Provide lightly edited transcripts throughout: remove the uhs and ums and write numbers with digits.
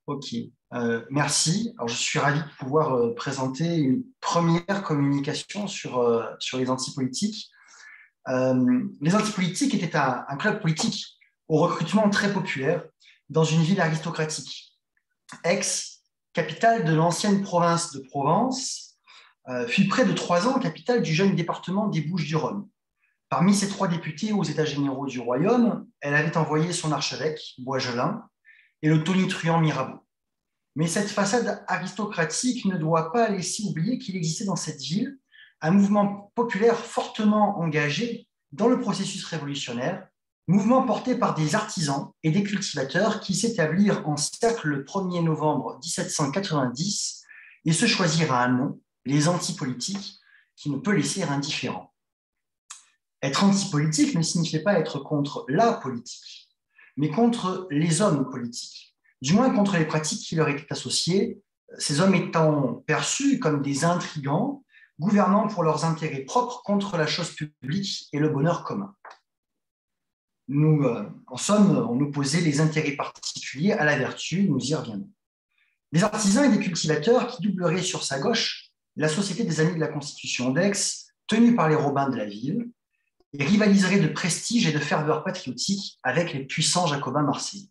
Ok, merci. Alors, je suis ravi de pouvoir présenter une première communication sur les antipolitiques. Les antipolitiques étaient un club politique au recrutement très populaire dans une ville aristocratique. Aix, capitale de l'ancienne province de Provence, fut près de 3 ans capitale du jeune département des Bouches-du-Rhône. Parmi ses 3 députés aux États généraux du royaume, elle avait envoyé son archevêque, Boisgelin, et le tonitruant Mirabeau. Mais cette façade aristocratique ne doit pas laisser oublier qu'il existait dans cette ville un mouvement populaire fortement engagé dans le processus révolutionnaire, mouvement porté par des artisans et des cultivateurs qui s'établirent en cercle le 1er novembre 1790 et se choisirent un nom, les antipolitiques, qui ne peut laisser indifférent. Être antipolitique ne signifiait pas être contre la politique, mais contre les hommes politiques, du moins contre les pratiques qui leur étaient associées, ces hommes étant perçus comme des intrigants, gouvernant pour leurs intérêts propres contre la chose publique et le bonheur commun. Nous, en somme, on opposait les intérêts particuliers à la vertu, nous y reviendrons. Des artisans et des cultivateurs qui doubleraient sur sa gauche la Société des Amis de la Constitution d'Aix, tenue par les Robins de la ville, et rivaliseraient de prestige et de ferveur patriotique avec les puissants jacobins marseillais.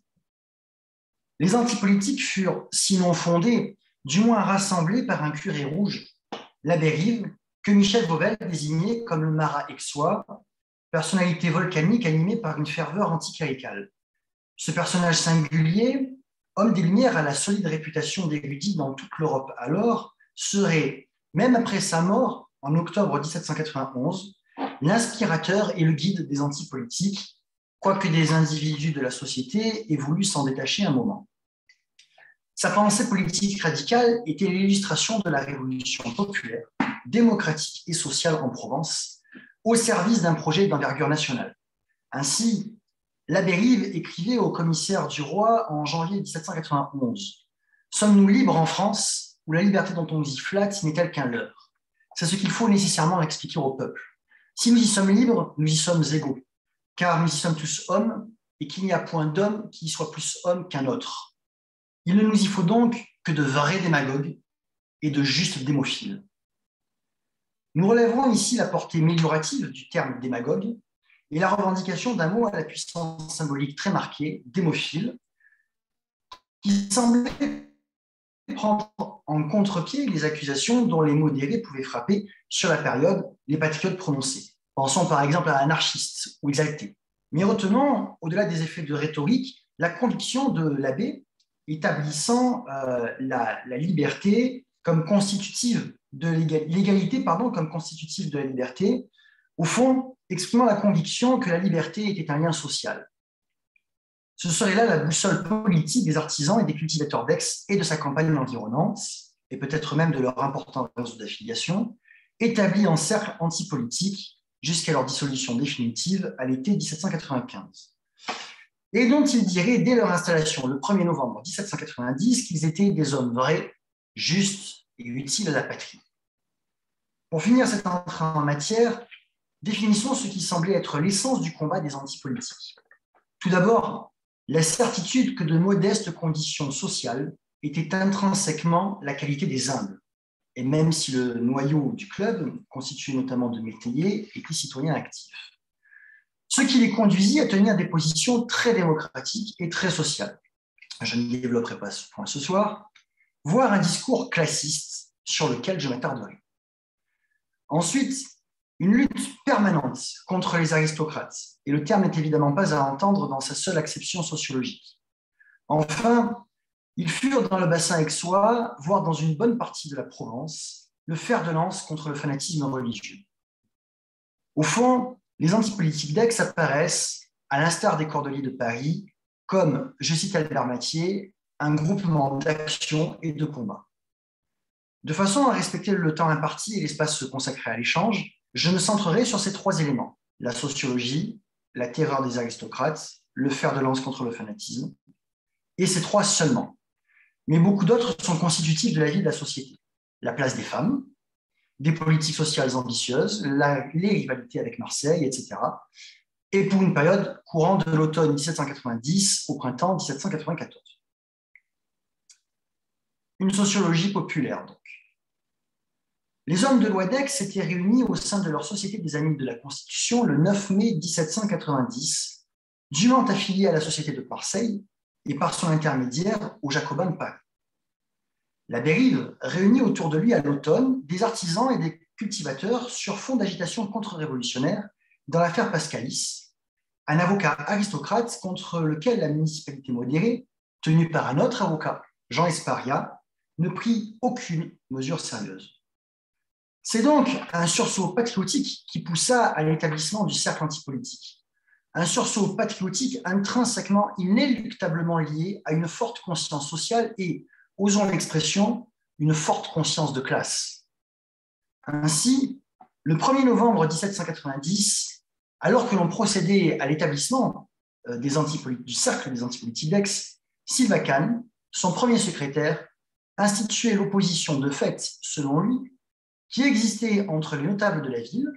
Les antipolitiques furent, sinon fondés, du moins rassemblés par un curé rouge, l'abbé Rive, que Michel Beauvel désignait comme le marat aixois, personnalité volcanique animée par une ferveur anticléricale. Ce personnage singulier, homme des Lumières à la solide réputation d'érudit dans toute l'Europe alors, serait, même après sa mort en octobre 1791, l'inspirateur et le guide des antipolitiques, quoique des individus de la société aient voulu s'en détacher un moment. Sa pensée politique radicale était l'illustration de la révolution populaire, démocratique et sociale en Provence, au service d'un projet d'envergure nationale. Ainsi, l'abbé Rive écrivait au commissaire du roi en janvier 1791 « Sommes-nous libres en France, où la liberté dont on nous y flatte n'est-elle qu'un leurre ? C'est ce qu'il faut nécessairement expliquer au peuple. Si nous y sommes libres, nous y sommes égaux, car nous y sommes tous hommes, et qu'il n'y a point d'homme qui y soit plus homme qu'un autre. Il ne nous y faut donc que de vrais démagogues et de justes démophiles. » Nous relèverons ici la portée méliorative du terme démagogue et la revendication d'un mot à la puissance symbolique très marquée, démophile, qui semblait prendre en contre-pied les accusations dont les modérés pouvaient frapper sur la période les patriotes prononcés. Pensons par exemple à anarchiste ou exalté. Mais retenons, au-delà des effets de rhétorique, la conviction de l'abbé établissant la liberté comme constitutive de l'égalité comme constitutive de la liberté, au fond, exprimant la conviction que la liberté était un lien social. Ce serait là la boussole politique des artisans et des cultivateurs d'Aix et de sa campagne environnante, et peut-être même de leur important réseau d'affiliation, établi en cercle antipolitique jusqu'à leur dissolution définitive à l'été 1795. Et dont ils diraient dès leur installation le 1er novembre 1790 qu'ils étaient des hommes vrais, justes et utiles à la patrie. Pour finir cette entrée en matière, définissons ce qui semblait être l'essence du combat des antipolitiques. Tout d'abord, la certitude que de modestes conditions sociales étaient intrinsèquement la qualité des humbles, et même si le noyau du club, constitué notamment de métayers, était citoyen actif. Ce qui les conduisit à tenir des positions très démocratiques et très sociales. Je ne développerai pas ce point ce soir, voire un discours classiste sur lequel je m'attarderai. Ensuite, une lutte permanente contre les aristocrates, et le terme n'est évidemment pas à entendre dans sa seule acception sociologique. Enfin, ils furent dans le bassin aixois, voire dans une bonne partie de la Provence, le fer de lance contre le fanatisme religieux. Au fond, les antipolitiques d'Aix apparaissent, à l'instar des Cordeliers de Paris, comme, je cite Albert Mathieu, un groupement d'action et de combat. De façon à respecter le temps imparti et l'espace consacré à l'échange, je me centrerai sur ces 3 éléments, la sociologie, la terreur des aristocrates, le fer de lance contre le fanatisme, et ces 3 seulement. Mais beaucoup d'autres sont constitutifs de la vie de la société. La place des femmes, des politiques sociales ambitieuses, les rivalités avec Marseille, etc. Et pour une période courant de l'automne 1790 au printemps 1794. une sociologie populaire donc. Les hommes de loi d'Aix s'étaient réunis au sein de leur Société des Amis de la Constitution le 9 mai 1790, dûment affiliés à la Société de Marseille et par son intermédiaire aux Jacobins de Paris. L'abbé Rive réunit autour de lui à l'automne des artisans et des cultivateurs sur fond d'agitation contre-révolutionnaire dans l'affaire Pascalis, un avocat aristocrate contre lequel la municipalité modérée, tenue par un autre avocat, Jean Esparia, ne prit aucune mesure sérieuse. C'est donc un sursaut patriotique qui poussa à l'établissement du cercle antipolitique. Un sursaut patriotique intrinsèquement, inéluctablement lié à une forte conscience sociale et, osons l'expression, une forte conscience de classe. Ainsi, le 1er novembre 1790, alors que l'on procédait à l'établissement du cercle des antipolitiques d'Aix, Sylva Kahn, son premier secrétaire, instituait l'opposition de fait, selon lui, qui existait entre les notables de la ville,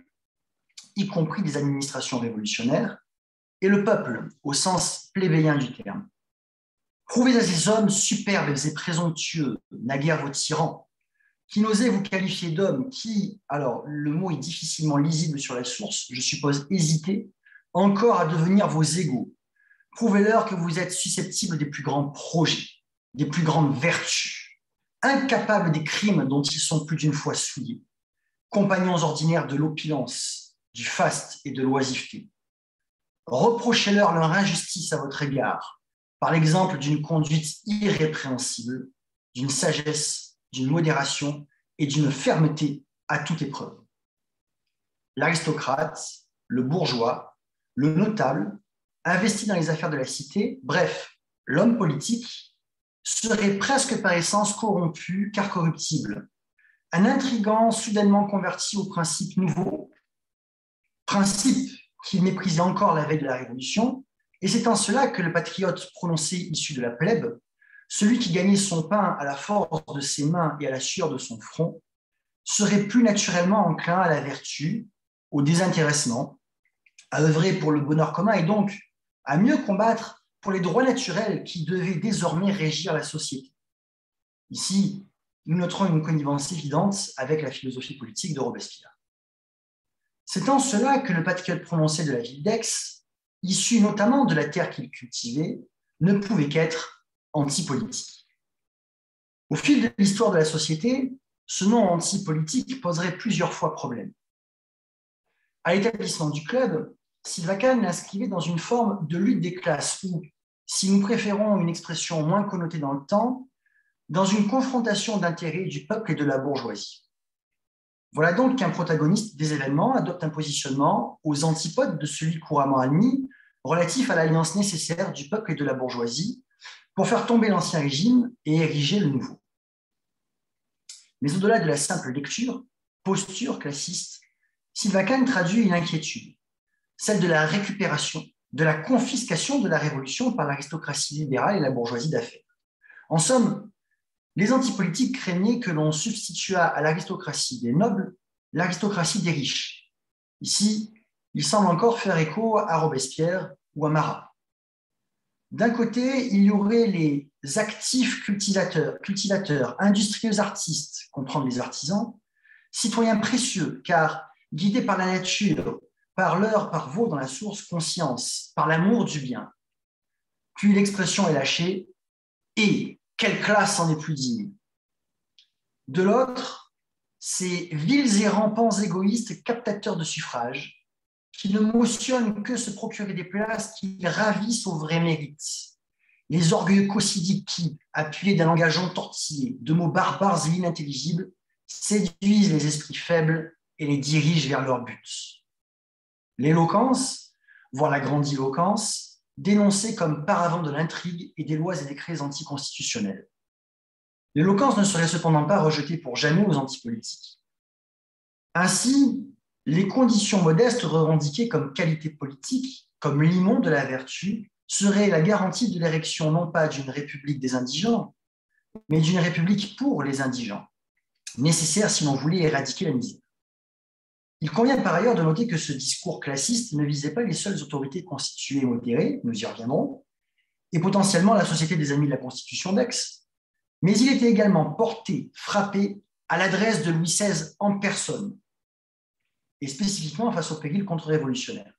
y compris des administrations révolutionnaires, et le peuple, au sens plébéien du terme. Prouvez à ces hommes superbes et présomptueux, naguère vos tyrans, qui n'osaient vous qualifier d'hommes, qui, alors le mot est difficilement lisible sur la source, je suppose hésiter, encore à devenir vos égaux. Prouvez-leur que vous êtes susceptibles des plus grands projets, des plus grandes vertus, incapables des crimes dont ils sont plus d'une fois souillés, compagnons ordinaires de l'opulence, du faste et de l'oisiveté. Reprochez-leur leur injustice à votre égard, par l'exemple d'une conduite irrépréhensible, d'une sagesse, d'une modération et d'une fermeté à toute épreuve. L'aristocrate, le bourgeois, le notable, investi dans les affaires de la cité, bref, l'homme politique, serait presque par essence corrompu car corruptible. Un intrigant soudainement converti aux principes nouveaux, principes qu'il méprisait encore la veille de la Révolution, et c'est en cela que le patriote prononcé issu de la plèbe, celui qui gagnait son pain à la force de ses mains et à la sueur de son front, serait plus naturellement enclin à la vertu, au désintéressement, à œuvrer pour le bonheur commun et donc à mieux combattre pour les droits naturels qui devaient désormais régir la société. Ici, nous noterons une connivence évidente avec la philosophie politique de Robespierre. C'est en cela que le patriote prononcé de la ville d'Aix, issu notamment de la terre qu'il cultivait, ne pouvait qu'être antipolitique. Au fil de l'histoire de la société, ce nom antipolitique poserait plusieurs fois problème. À l'établissement du club, Sylva Kahn l'inscrivait dans une forme de lutte des classes ou, si nous préférons une expression moins connotée dans le temps, dans une confrontation d'intérêts du peuple et de la bourgeoisie. Voilà donc qu'un protagoniste des événements adopte un positionnement aux antipodes de celui couramment admis, relatif à l'alliance nécessaire du peuple et de la bourgeoisie pour faire tomber l'ancien régime et ériger le nouveau. Mais au-delà de la simple lecture, posture classiste, Sylva Kahn traduit une inquiétude, celle de la récupération, de la confiscation de la Révolution par l'aristocratie libérale et la bourgeoisie d'affaires. En somme, les antipolitiques craignaient que l'on substituât à l'aristocratie des nobles l'aristocratie des riches. Ici, il semble encore faire écho à Robespierre ou à Marat. D'un côté, il y aurait les actifs cultivateurs, industrieux artistes, comprendre les artisans, citoyens précieux, car guidés par la nature, par l'heure, par veau dans la source conscience, par l'amour du bien. Puis l'expression est lâchée, et quelle classe en est plus digne. De l'autre, ces vils et rampants égoïstes captateurs de suffrage qui ne motionnent que se procurer des places qui ravissent au vrai mérite. Les orgueilleux caussidiques qui, appuyés d'un langage entortillé, de mots barbares et inintelligibles, séduisent les esprits faibles et les dirigent vers leur but. L'éloquence, voire la grandiloquence, dénoncée comme paravent de l'intrigue et des lois et décrets anticonstitutionnels. L'éloquence ne serait cependant pas rejetée pour jamais aux antipolitiques. Ainsi, les conditions modestes revendiquées comme qualité politique, comme limon de la vertu, seraient la garantie de l'érection non pas d'une république des indigents, mais d'une république pour les indigents, nécessaire si l'on voulait éradiquer la misère. Il convient par ailleurs de noter que ce discours classiste ne visait pas les seules autorités constituées et modérées, nous y reviendrons, et potentiellement la Société des Amis de la Constitution d'Aix, mais il était également porté, frappé à l'adresse de Louis XVI en personne, et spécifiquement face aux périls contre-révolutionnaires.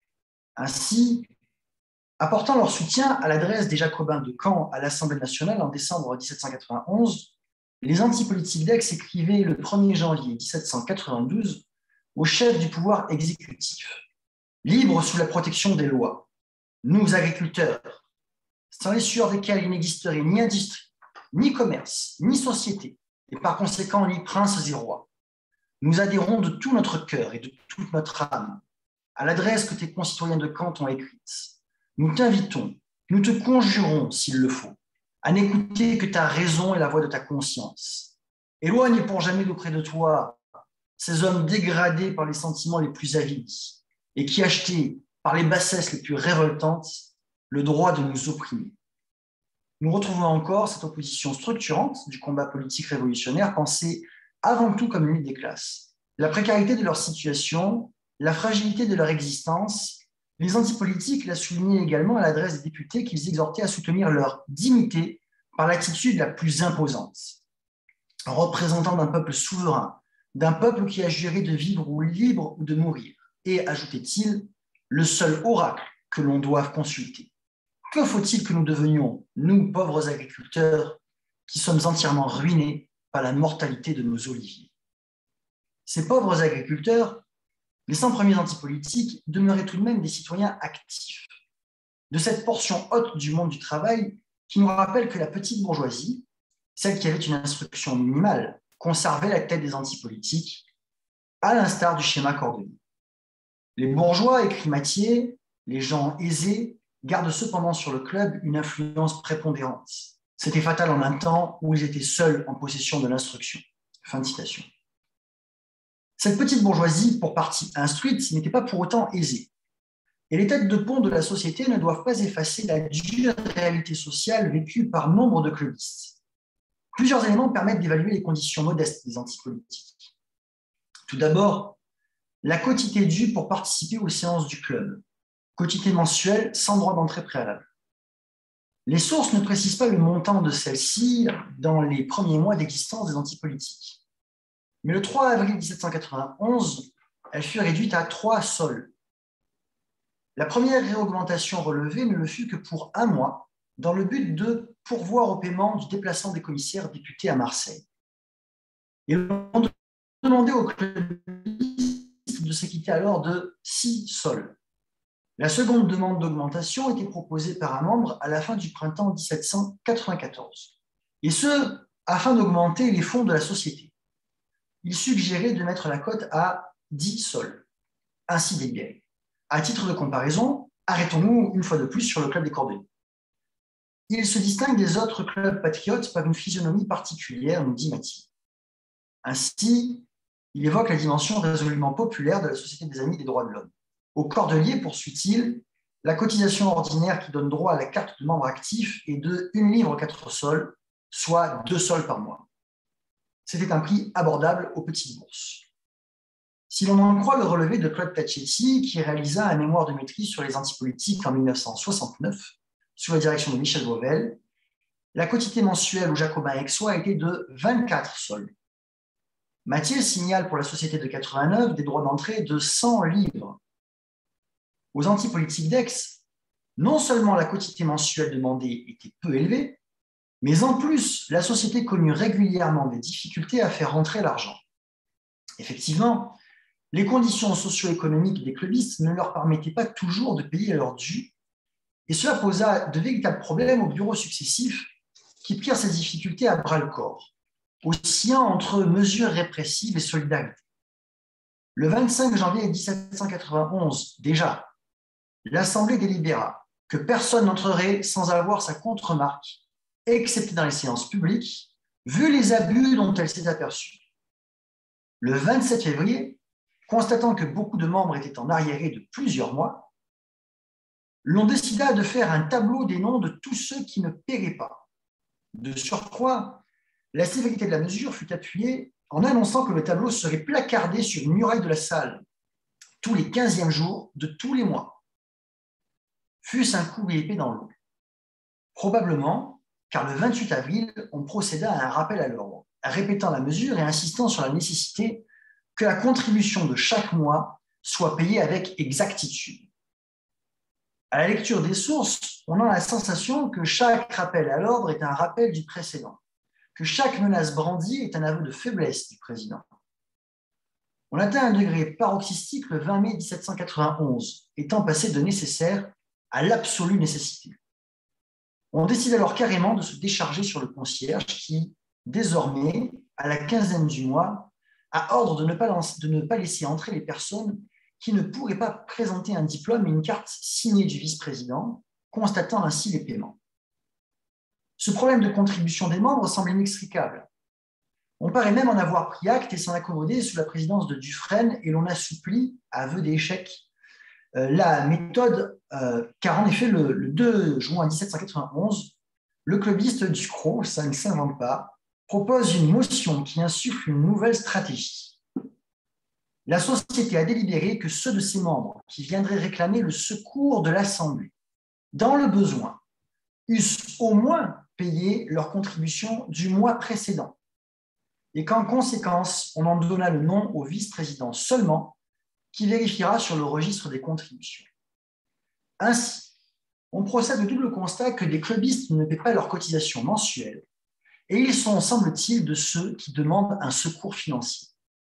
Ainsi, apportant leur soutien à l'adresse des Jacobins de Caen à l'Assemblée nationale en décembre 1791, les antipolitiques d'Aix écrivaient le 1er janvier 1792 au chef du pouvoir exécutif. Libres sous la protection des lois, nous agriculteurs, sans les sueurs desquels il n'existerait ni industrie, ni commerce, ni société, et par conséquent ni princes et rois, nous adhérons de tout notre cœur et de toute notre âme à l'adresse que tes concitoyens de Caen ont écrite. Nous t'invitons, nous te conjurons, s'il le faut, à n'écouter que ta raison et la voix de ta conscience. Éloigne pour jamais d'auprès de toi ces hommes dégradés par les sentiments les plus avides et qui achetaient, par les bassesses les plus révoltantes, le droit de nous opprimer. Nous retrouvons encore cette opposition structurante du combat politique révolutionnaire pensée avant tout comme une lutte des classes. La précarité de leur situation, la fragilité de leur existence, les antipolitiques la soulignaient également à l'adresse des députés qu'ils exhortaient à soutenir leur dignité par l'attitude la plus imposante. Représentant d'un peuple souverain, d'un peuple qui a juré de vivre ou libre ou de mourir, et, ajoutait-il, le seul oracle que l'on doive consulter. Que faut-il que nous devenions, nous, pauvres agriculteurs, qui sommes entièrement ruinés par la mortalité de nos oliviers? Ces pauvres agriculteurs, les 100 premiers antipolitiques, demeuraient tout de même des citoyens actifs, de cette portion haute du monde du travail qui nous rappelle que la petite bourgeoisie, celle qui avait une instruction minimale, conservait la tête des antipolitiques, à l'instar du schéma cordonnier. Les bourgeois, écrit Mathieu, les gens aisés, gardent cependant sur le club une influence prépondérante. C'était fatal en un temps où ils étaient seuls en possession de l'instruction. Fin de citation. Cette petite bourgeoisie, pour partie instruite, n'était pas pour autant aisée. Et les têtes de pont de la société ne doivent pas effacer la dure réalité sociale vécue par nombre de clubistes. Plusieurs éléments permettent d'évaluer les conditions modestes des antipolitiques. Tout d'abord, la quotité due pour participer aux séances du club, quotité mensuelle sans droit d'entrée préalable. Les sources ne précisent pas le montant de celle-ci dans les premiers mois d'existence des antipolitiques. Mais le 3 avril 1791, elle fut réduite à 3 sols. La première réaugmentation relevée ne le fut que pour 1 mois, dans le but de pourvoir au paiement du déplacement des commissaires députés à Marseille. Et on demandait aux clubistes de s'acquitter alors de 6 sols. La seconde demande d'augmentation était proposée par un membre à la fin du printemps 1794, et ce, afin d'augmenter les fonds de la société. Il suggérait de mettre la cote à 10 sols, ainsi délibéré. À titre de comparaison, arrêtons-nous une fois de plus sur le club des Cordeliers. Il se distingue des autres clubs patriotes par une physionomie particulière, nous dit Mathieu. Ainsi, il évoque la dimension résolument populaire de la Société des Amis des Droits de l'Homme. Au Cordelier, poursuit-il, la cotisation ordinaire qui donne droit à la carte de membre actif est de 1 livre 4 sols, soit 2 sols par mois. C'était un prix abordable aux petites bourses. Si l'on en croit le relevé de Claude Tacchetti, qui réalisa un mémoire de maîtrise sur les antipolitiques en 1969, sous la direction de Michel Beauvel, la quotité mensuelle aux Jacobins aixois était de 24 sols. Mathieu signale pour la Société de 89 des droits d'entrée de 100 livres. Aux antipolitiques d'Aix, non seulement la quotité mensuelle demandée était peu élevée, mais en plus, la société connut régulièrement des difficultés à faire rentrer l'argent. Effectivement, les conditions socio-économiques des clubistes ne leur permettaient pas toujours de payer leurs dû, et cela posa de véritables problèmes aux bureaux successifs qui prirent ces difficultés à bras-le-corps, oscillant entre mesures répressives et solidarité. Le 25 janvier 1791, déjà, l'Assemblée délibéra que personne n'entrerait sans avoir sa contre-marque, excepté dans les séances publiques, vu les abus dont elle s'est aperçue. Le 27 février, constatant que beaucoup de membres étaient en arriéré de plusieurs mois, l'on décida de faire un tableau des noms de tous ceux qui ne paieraient pas. De surcroît, la sévérité de la mesure fut appuyée en annonçant que le tableau serait placardé sur une muraille de la salle tous les 15e jours de tous les mois. Fût-ce un coup épais dans l'eau. Probablement, car le 28 avril, on procéda à un rappel à l'ordre, répétant la mesure et insistant sur la nécessité que la contribution de chaque mois soit payée avec exactitude. À la lecture des sources, on a la sensation que chaque rappel à l'ordre est un rappel du précédent, que chaque menace brandie est un aveu de faiblesse du président. On atteint un degré paroxystique le 20 mai 1791, étant passé de nécessaire à l'absolue nécessité. On décide alors carrément de se décharger sur le concierge qui, désormais, à la quinzaine du mois, a ordre de ne pas laisser entrer les personnes qui ne pourraient pas présenter un diplôme et une carte signée du vice-président, constatant ainsi les paiements. Ce problème de contribution des membres semble inextricable. On paraît même en avoir pris acte et s'en accommoder sous la présidence de Dufresne, et l'on assouplit, à aveu d'échec, la méthode, car en effet, le 2 juin 1791, le clubiste Ducrot, ça ne s'invente pas, propose une motion qui insuffle une nouvelle stratégie. La société a délibéré que ceux de ses membres qui viendraient réclamer le secours de l'Assemblée, dans le besoin, eussent au moins payé leur contribution du mois précédent, et qu'en conséquence, on en donna le nom au vice-président seulement, qui vérifiera sur le registre des contributions. Ainsi, on procède au double constat que des clubistes ne paient pas leurs cotisations mensuelles, et ils sont, semble-t-il, de ceux qui demandent un secours financier.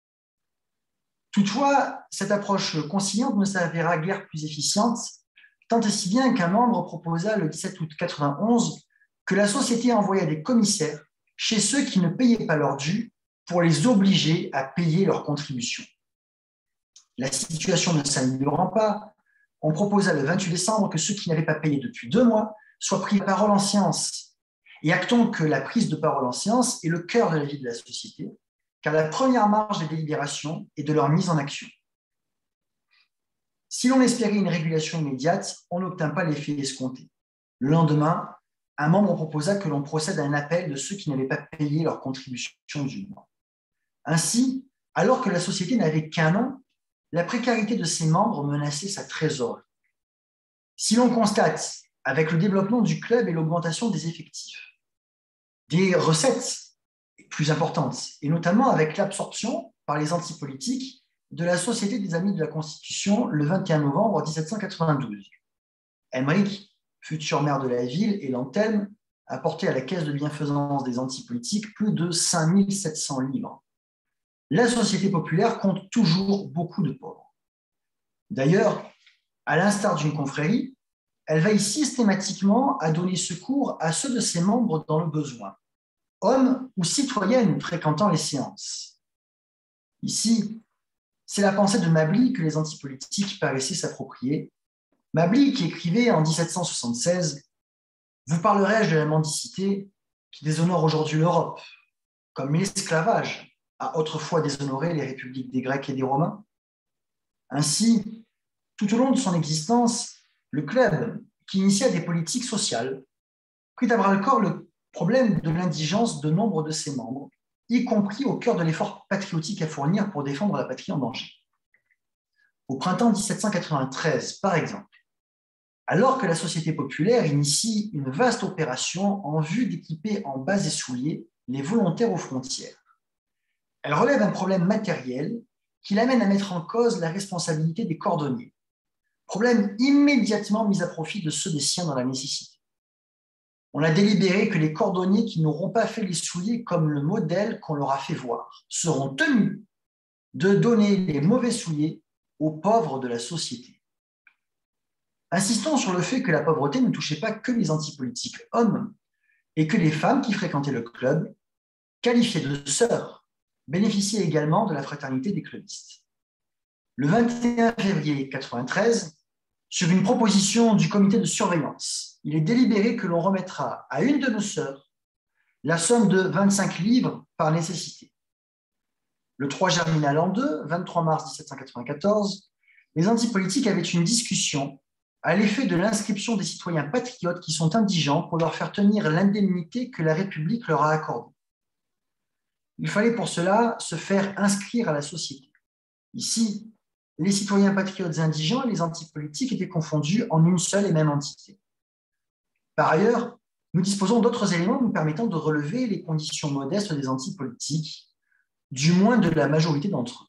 Toutefois, cette approche conciliante ne s'avéra guère plus efficiente, tant et si bien qu'un membre proposa le 17 août 91 que la société envoya des commissaires chez ceux qui ne payaient pas leurs dû pour les obliger à payer leurs contributions. La situation ne s'améliorant pas, on proposa le 28 décembre que ceux qui n'avaient pas payé depuis 2 mois soient pris parole en séance. Et actons que la prise de parole en séance est le cœur de la vie de la société, car la première marge des délibérations est de leur mise en action. Si l'on espérait une régulation immédiate, on n'obtint pas l'effet escompté. Le lendemain, un membre proposa que l'on procède à un appel de ceux qui n'avaient pas payé leur contribution du mois. Ainsi, alors que la société n'avait qu'un an, la précarité de ses membres menaçait sa trésorerie. Si l'on constate, avec le développement du club et l'augmentation des effectifs, des recettes plus importantes, et notamment avec l'absorption par les antipolitiques de la Société des Amis de la Constitution le 21 novembre 1792. Emmerich, futur maire de la ville, et Lantelme apportaient à la caisse de bienfaisance des antipolitiques plus de 5 700 livres. La Société populaire compte toujours beaucoup de pauvres. D'ailleurs, à l'instar d'une confrérie, elle veille systématiquement à donner secours à ceux de ses membres dans le besoin, hommes ou citoyennes fréquentant les séances. Ici, c'est la pensée de Mably que les antipolitiques paraissaient s'approprier. Mably qui écrivait en 1776 « Vous parlerai-je de la mendicité qui déshonore aujourd'hui l'Europe, comme l'esclavage a autrefois déshonoré les républiques des Grecs et des Romains ?» Ainsi, tout au long de son existence, le club, qui initia des politiques sociales, prit à bras-le-corps le problème de l'indigence de nombre de ses membres, y compris au cœur de l'effort patriotique à fournir pour défendre la patrie en danger. Au printemps 1793, par exemple, alors que la Société populaire initie une vaste opération en vue d'équiper en bas et souliers les volontaires aux frontières, elle relève un problème matériel qui l'amène à mettre en cause la responsabilité des cordonniers, problème immédiatement mis à profit de ceux des siens dans la nécessité. On a délibéré que les cordonniers qui n'auront pas fait les souliers comme le modèle qu'on leur a fait voir seront tenus de donner les mauvais souliers aux pauvres de la société. Insistons sur le fait que la pauvreté ne touchait pas que les antipolitiques hommes et que les femmes qui fréquentaient le club, qualifiées de sœurs, bénéficiaient également de la fraternité des clubistes. Le 21 février 1993, sur une proposition du comité de surveillance, il est délibéré que l'on remettra à une de nos sœurs la somme de 25 livres par nécessité. Le 3 germinal l'an 2, 23 mars 1794, les antipolitiques avaient une discussion à l'effet de l'inscription des citoyens patriotes qui sont indigents pour leur faire tenir l'indemnité que la République leur a accordée. Il fallait pour cela se faire inscrire à la société. Ici, les citoyens patriotes indigents et les antipolitiques étaient confondus en une seule et même entité. Par ailleurs, nous disposons d'autres éléments nous permettant de relever les conditions modestes des antipolitiques, du moins de la majorité d'entre eux.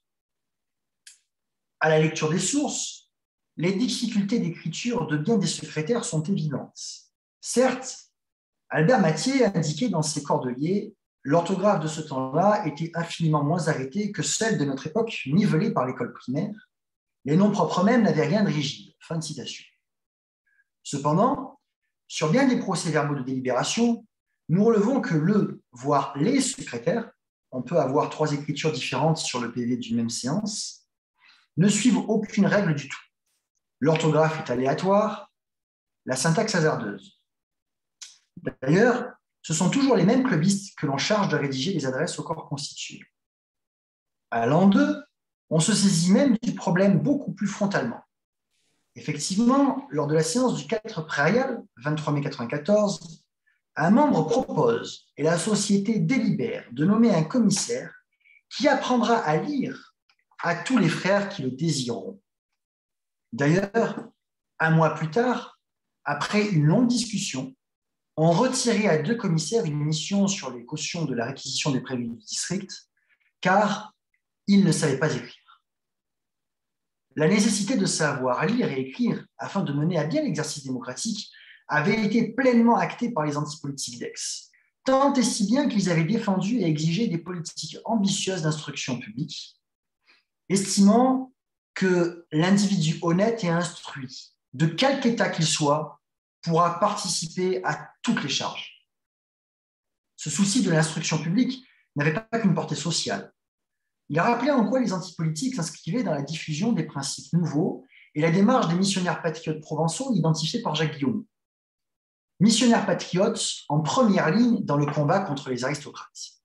À la lecture des sources, les difficultés d'écriture de bien des secrétaires sont évidentes. Certes, Albert Mathiez indiquait dans ses Cordeliers « L'orthographe de ce temps-là était infiniment moins arrêtée que celle de notre époque, nivelée par l'école primaire. Les noms propres même n'avaient rien de rigide. » Fin de citation. Cependant, sur bien des procès-verbaux de délibération, nous relevons que voire les secrétaires, on peut avoir 3 écritures différentes sur le PV d'une même séance, ne suivent aucune règle du tout. L'orthographe est aléatoire, la syntaxe hasardeuse. D'ailleurs, ce sont toujours les mêmes clubistes que l'on charge de rédiger les adresses au corps constitué. À l'an 2, on se saisit même du problème beaucoup plus frontalement. Effectivement, lors de la séance du 4 prairial, 23 mai 1994, un membre propose et la société délibère de nommer un commissaire qui apprendra à lire à tous les frères qui le désireront. D'ailleurs, un mois plus tard, après une longue discussion, on retirait à 2 commissaires une mission sur les cautions de la réquisition des prévus du district, car ils ne savaient pas écrire. La nécessité de savoir lire et écrire afin de mener à bien l'exercice démocratique avait été pleinement actée par les antipolitiques d'Aix, tant et si bien qu'ils avaient défendu et exigé des politiques ambitieuses d'instruction publique, estimant que l'individu honnête et instruit, de quelque état qu'il soit, pourra participer à toutes les charges. Ce souci de l'instruction publique n'avait pas qu'une portée sociale. Il a rappelé en quoi les antipolitiques s'inscrivaient dans la diffusion des principes nouveaux et la démarche des missionnaires patriotes provençaux identifiés par Jacques Guillaume. Missionnaires patriotes en première ligne dans le combat contre les aristocrates.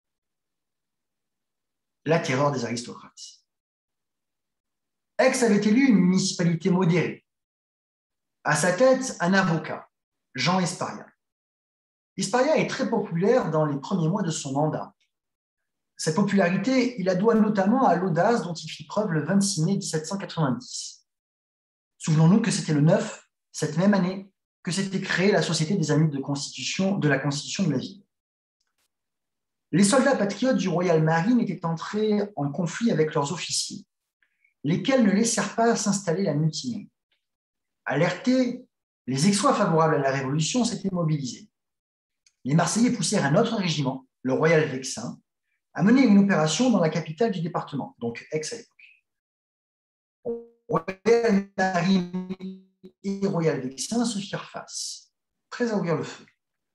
La terreur des aristocrates. Aix avait élu une municipalité modérée. À sa tête, un avocat, Jean Esparia. Esparia est très populaire dans les premiers mois de son mandat. Cette popularité, il la doit notamment à l'audace dont il fit preuve le 26 mai 1790. Souvenons-nous que c'était le 9, cette même année, que s'était créée la Société des Amis de la Constitution de la ville. Les soldats patriotes du Royal Marine étaient entrés en conflit avec leurs officiers, lesquels ne laissèrent pas s'installer la mutinerie. Alertés, les Aixois favorables à la Révolution s'étaient mobilisés. Les Marseillais poussèrent un autre régiment, le Royal Vexin, à mener une opération dans la capitale du département, donc Aix à l'époque. Royal Marine et Royal Vexin se firent face, prêts à ouvrir le feu.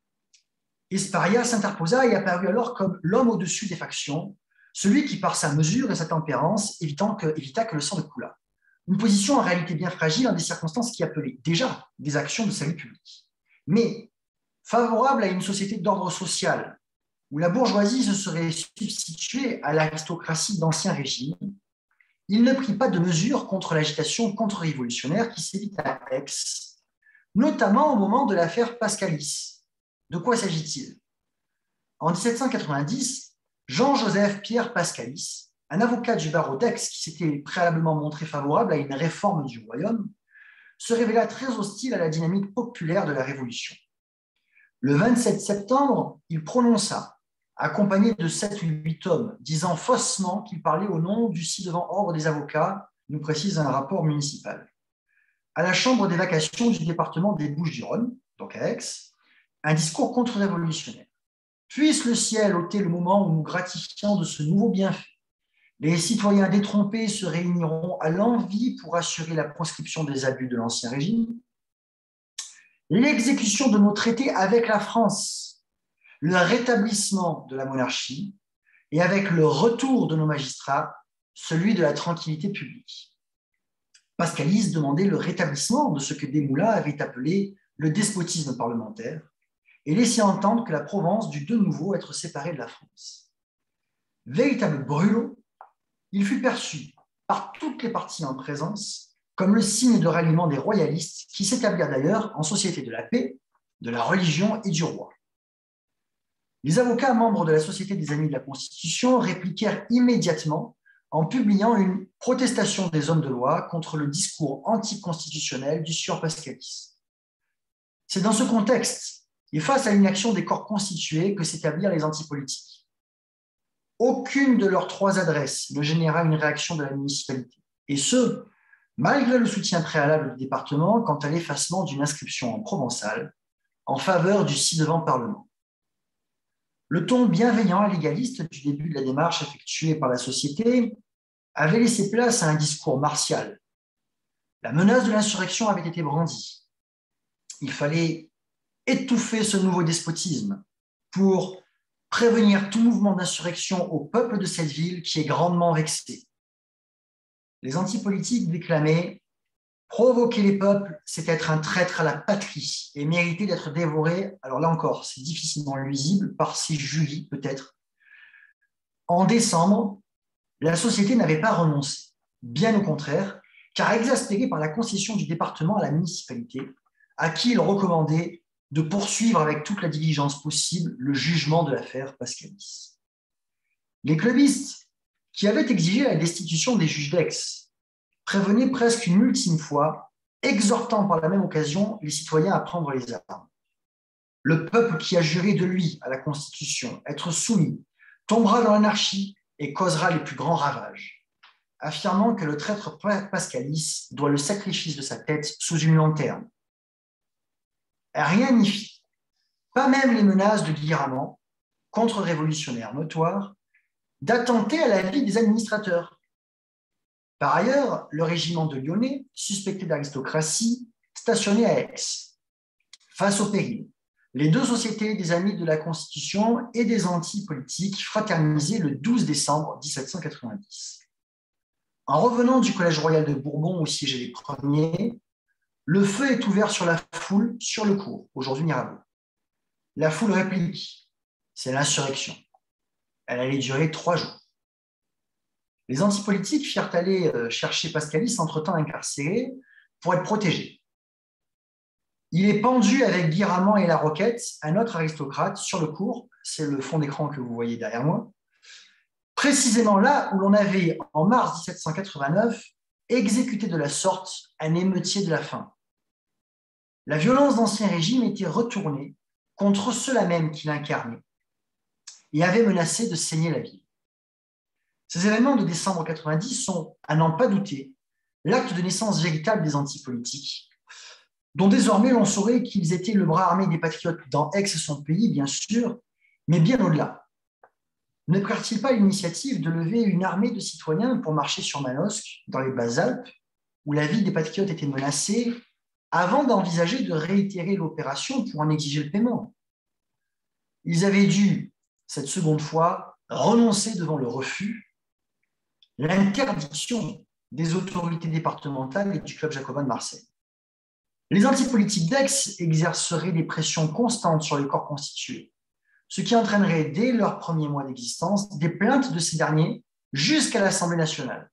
Esparia s'interposa et apparut alors comme l'homme au-dessus des factions, celui qui, par sa mesure et sa tempérance, évita que le sang ne coulât. Une position en réalité bien fragile dans des circonstances qui appelaient déjà des actions de salut public. Mais favorable à une société d'ordre social, où la bourgeoisie se serait substituée à l'aristocratie d'Ancien Régime, il ne prit pas de mesures contre l'agitation contre-révolutionnaire qui sévit à Aix, notamment au moment de l'affaire Pascalis. De quoi s'agit-il? En 1790, Jean-Joseph Pierre Pascalis, un avocat du barreau d'Aix qui s'était préalablement montré favorable à une réforme du royaume, se révéla très hostile à la dynamique populaire de la Révolution. Le 27 septembre, il prononça, accompagné de 7 ou 8 hommes, disant faussement qu'il parlait au nom du ci-devant ordre des avocats, nous précise un rapport municipal, à la chambre des vacations du département des Bouches-du-Rhône, donc à Aix, un discours contre-révolutionnaire. Puisse le ciel ôter le moment où nous gratifions de ce nouveau bienfait. Les citoyens détrompés se réuniront à l'envi pour assurer la proscription des abus de l'Ancien Régime, l'exécution de nos traités avec la France, le rétablissement de la monarchie et avec le retour de nos magistrats, celui de la tranquillité publique. Pascalis demandait le rétablissement de ce que Desmoulins avait appelé le despotisme parlementaire et laissait entendre que la Provence dut de nouveau être séparée de la France. Véritable brûlot, il fut perçu par toutes les parties en présence comme le signe de ralliement des royalistes qui s'établirent d'ailleurs en société de la paix, de la religion et du roi. Les avocats membres de la Société des Amis de la Constitution répliquèrent immédiatement en publiant une protestation des hommes de loi contre le discours anticonstitutionnel du sieur Pascalis. C'est dans ce contexte et face à l'inaction des corps constitués que s'établirent les antipolitiques. Aucune de leurs 3 adresses ne généra une réaction de la municipalité, et ce, malgré le soutien préalable du département quant à l'effacement d'une inscription en provençal en faveur du ci-devant Parlement. Le ton bienveillant et légaliste du début de la démarche effectuée par la société avait laissé place à un discours martial. La menace de l'insurrection avait été brandie. Il fallait étouffer ce nouveau despotisme pour prévenir tout mouvement d'insurrection au peuple de cette ville qui est grandement vexé. Les antipolitiques déclamaient « Provoquer les peuples, c'est être un traître à la patrie et mériter d'être dévoré », alors là encore, c'est difficilement lisible, par ces jugis peut-être. En décembre, la société n'avait pas renoncé, bien au contraire, car exaspérée par la concession du département à la municipalité, à qui il recommandait de poursuivre avec toute la diligence possible le jugement de l'affaire Pascalis. Les clubistes, qui avaient exigé la destitution des juges d'Aix, prévenaient presque une ultime fois, exhortant par la même occasion les citoyens à prendre les armes. Le peuple qui a juré de lui à la Constitution être soumis tombera dans l'anarchie et causera les plus grands ravages, affirmant que le traître Pascalis doit le sacrifice de sa tête sous une lanterne. Rien n'y fit, pas même les menaces de Guiraman, contre-révolutionnaire notoire, d'attenter à la vie des administrateurs. Par ailleurs, le régiment de Lyonnais, suspecté d'aristocratie, stationnait à Aix. Face au péril, les 2 sociétés des Amis de la Constitution et des anti-politiques fraternisaient le 12 décembre 1790. En revenant du Collège royal de Bourbon où siégeaient les premiers, le feu est ouvert sur la foule sur le cours, aujourd'hui Mirabeau. La foule réplique, c'est l'insurrection. Elle allait durer 3 jours. Les antipolitiques firent aller chercher Pascalis entre-temps incarcéré pour être protégé. Il est pendu avec Guiraman et la Roquette, un autre aristocrate, sur le cours, c'est le fond d'écran que vous voyez derrière moi, précisément là où l'on avait, en mars 1789, exécuté de la sorte un émeutier de la faim. La violence d'Ancien Régime était retournée contre ceux-là même qui l'incarnaient et avait menacé de saigner la ville. Ces événements de décembre 90 sont, à n'en pas douter, l'acte de naissance véritable des antipolitiques, dont désormais l'on saurait qu'ils étaient le bras armé des patriotes dans Aix et son pays, bien sûr, mais bien au-delà. Ne prirent-ils pas l'initiative de lever une armée de citoyens pour marcher sur Manosque, dans les Basses-Alpes, où la vie des patriotes était menacée, avant d'envisager de réitérer l'opération pour en exiger le paiement? Ils avaient dû, cette seconde fois, renoncer devant le refus, l'interdiction des autorités départementales et du club jacobin de Marseille. Les antipolitiques d'Aix exerceraient des pressions constantes sur les corps constitués, ce qui entraînerait dès leurs premiers mois d'existence des plaintes de ces derniers jusqu'à l'Assemblée nationale.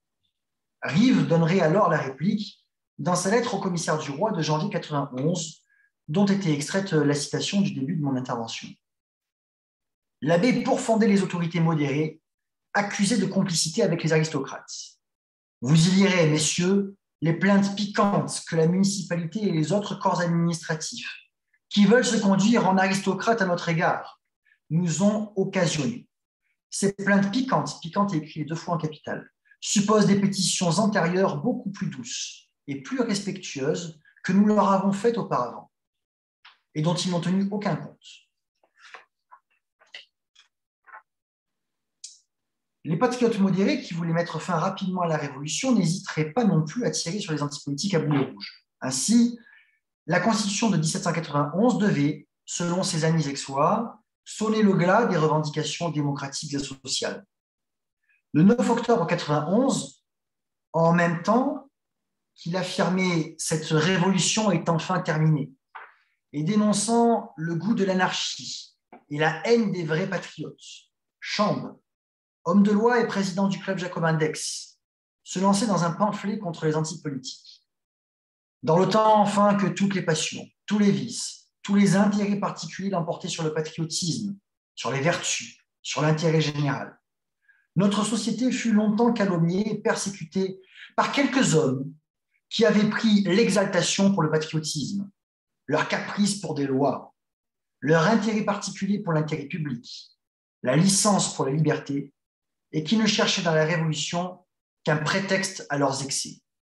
Rive donnerait alors la réplique dans sa lettre au commissaire du roi de janvier 91, dont était extraite la citation du début de mon intervention. L'abbé pourfendait les autorités modérées, accusées de complicité avec les aristocrates. Vous y lirez, messieurs, les plaintes piquantes que la municipalité et les autres corps administratifs, qui veulent se conduire en aristocrates à notre égard, nous ont occasionné. Ces plaintes piquantes écrites 2 fois en capitale, supposent des pétitions antérieures beaucoup plus douces et plus respectueuses que nous leur avons faites auparavant, et dont ils n'ont tenu aucun compte. Les patriotes modérés qui voulaient mettre fin rapidement à la Révolution n'hésiteraient pas non plus à tirer sur les antipolitiques à boulet rouge. Ainsi, la Constitution de 1791 devait, selon ses amis aixois, sonner le glas des revendications démocratiques et sociales. Le 9 octobre 91, en même temps qu'il affirmait cette révolution est enfin terminée, et dénonçant le goût de l'anarchie et la haine des vrais patriotes, Chambre, homme de loi et président du club jacobin d'Aix, se lançait dans un pamphlet contre les antipolitiques. Dans le temps, enfin, que toutes les passions, tous les vices, tous les intérêts particuliers l'emportaient sur le patriotisme, sur les vertus, sur l'intérêt général. Notre société fut longtemps calomniée et persécutée par quelques hommes qui avaient pris l'exaltation pour le patriotisme, leur caprice pour des lois, leur intérêt particulier pour l'intérêt public, la licence pour la liberté, et qui ne cherchaient dans la Révolution qu'un prétexte à leurs excès.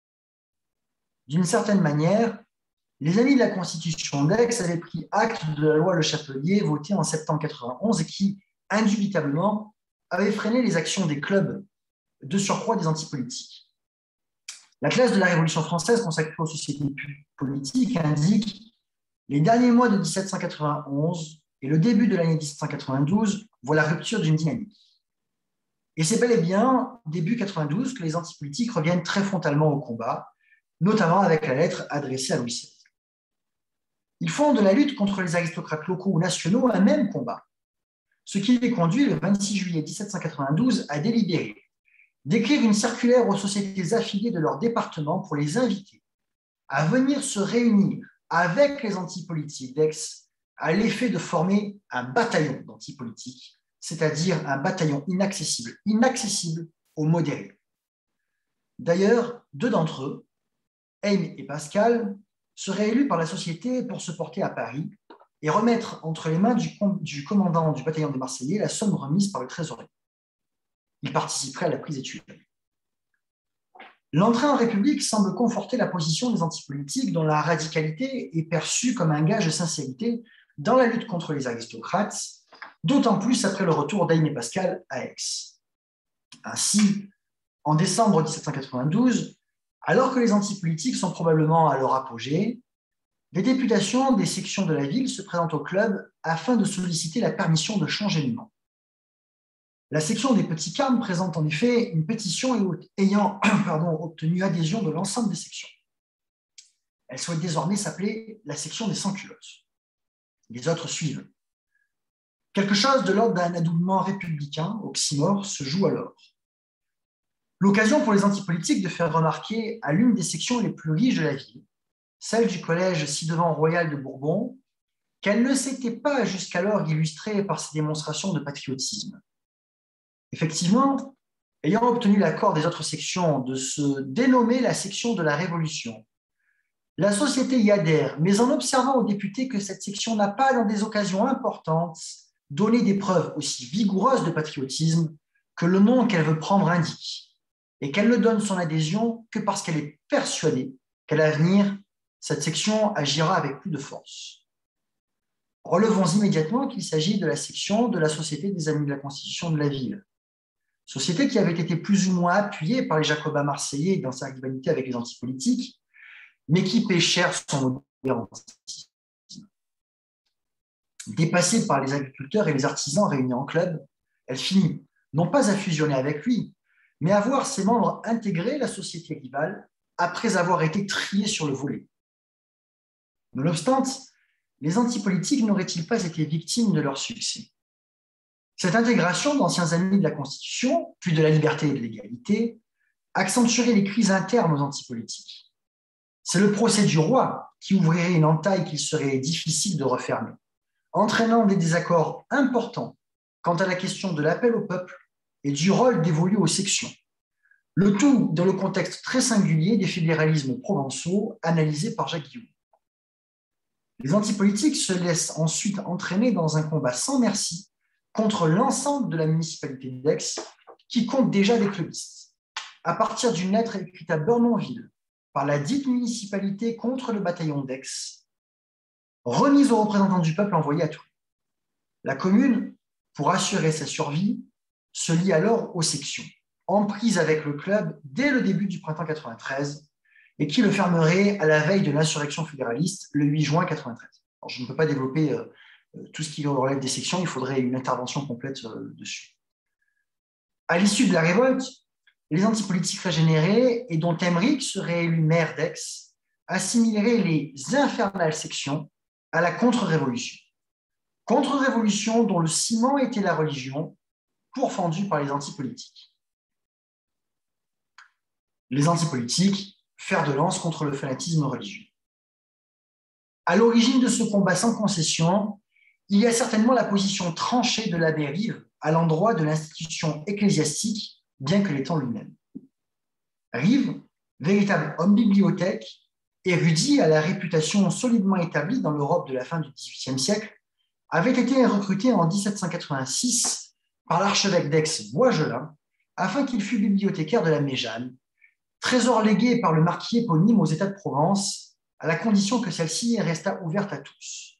D'une certaine manière, les amis de la Constitution d'Aix avaient pris acte de la loi Le Chapelier votée en septembre 91 et qui, indubitablement, avait freiné les actions des clubs, de surcroît des antipolitiques. La classe de la Révolution française consacrée aux sociétés politiques indique « Les derniers mois de 1791 et le début de l'année 1792 voient la rupture d'une dynamique. » Et c'est bel et bien début 92 que les antipolitiques reviennent très frontalement au combat, notamment avec la lettre adressée à Louis XVI. Ils font de la lutte contre les aristocrates locaux ou nationaux un même combat, ce qui les conduit le 26 juillet 1792 à délibérer, d'écrire une circulaire aux sociétés affiliées de leur département pour les inviter à venir se réunir avec les antipolitiques d'Aix à l'effet de former un bataillon d'antipolitiques, c'est-à-dire un bataillon inaccessible aux modérés. D'ailleurs, deux d'entre eux, Heim et Pascal, seraient élus par la société pour se porter à Paris et remettre entre les mains du commandant du bataillon des Marseillais la somme remise par le trésorier. Ils participeraient à la prise des Tuileries. L'entrée en République semble conforter la position des antipolitiques dont la radicalité est perçue comme un gage de sincérité dans la lutte contre les aristocrates, d'autant plus après le retour d'Heim et Pascal à Aix. Ainsi, en décembre 1792, alors que les antipolitiques sont probablement à leur apogée, des députations des sections de la ville se présentent au club afin de solliciter la permission de changer de nom. La section des Petits Carmes présente en effet une pétition ayant obtenu adhésion de l'ensemble des sections. Elle souhaite désormais s'appeler la section des sans-culottes. Les autres suivent. Quelque chose de l'ordre d'un adoubement républicain, oxymore, se joue alors. L'occasion pour les antipolitiques de faire remarquer à l'une des sections les plus riches de la ville, celle du collège ci-devant royal de Bourbon, qu'elle ne s'était pas jusqu'alors illustrée par ses démonstrations de patriotisme. Effectivement, ayant obtenu l'accord des autres sections de se dénommer la section de la Révolution, la société y adhère, mais en observant aux députés que cette section n'a pas, dans des occasions importantes, donné des preuves aussi vigoureuses de patriotisme que le nom qu'elle veut prendre indique, et qu'elle ne donne son adhésion que parce qu'elle est persuadée qu'à l'avenir, cette section agira avec plus de force. Relevons immédiatement qu'il s'agit de la section de la Société des Amis de la Constitution de la ville, société qui avait été plus ou moins appuyée par les Jacobins marseillais dans sa rivalité avec les antipolitiques, mais qui paie cher son modérantisme. Dépassée par les agriculteurs et les artisans réunis en club, elle finit non pas à fusionner avec lui, mais à voir ses membres intégrer la société rivale après avoir été triés sur le volet. Nonobstant, les antipolitiques n'auraient-ils pas été victimes de leur succès? Cette intégration d'anciens amis de la Constitution, puis de la liberté et de l'égalité, accentuerait les crises internes aux antipolitiques. C'est le procès du roi qui ouvrirait une entaille qu'il serait difficile de refermer, entraînant des désaccords importants quant à la question de l'appel au peuple et du rôle dévolu aux sections. Le tout dans le contexte très singulier des fédéralismes provençaux analysés par Jacques Guillaume. Les antipolitiques se laissent ensuite entraîner dans un combat sans merci contre l'ensemble de la municipalité d'Aix, qui compte déjà des clubistes. À partir d'une lettre écrite à Burnonville par la dite municipalité contre le bataillon d'Aix, remise aux représentants du peuple envoyés à Tours. La commune, pour assurer sa survie, se lie alors aux sections, en prise avec le club dès le début du printemps 93, et qui le fermerait à la veille de l'insurrection fédéraliste le 8 juin 93. Alors, je ne peux pas développer tout ce qui relève des sections, il faudrait une intervention complète dessus. À l'issue de la révolte, les antipolitiques régénérés, et dont Emmerich serait élu maire d'Aix, assimileraient les infernales sections à la contre-révolution. Contre-révolution dont le ciment était la religion, pourfendue par les antipolitiques. Les antipolitiques, fer de lance contre le fanatisme religieux. À l'origine de ce combat sans concession, il y a certainement la position tranchée de l'abbé Rive à l'endroit de l'institution ecclésiastique, bien que l'étant lui-même. Rive, véritable homme bibliothèque, érudit à la réputation solidement établie dans l'Europe de la fin du XVIIIe siècle, avait été recruté en 1786 par l'archevêque d'Aix Boisgelin afin qu'il fût bibliothécaire de la Méjane, trésor légué par le marquis éponyme aux États de Provence, à la condition que celle-ci restât ouverte à tous.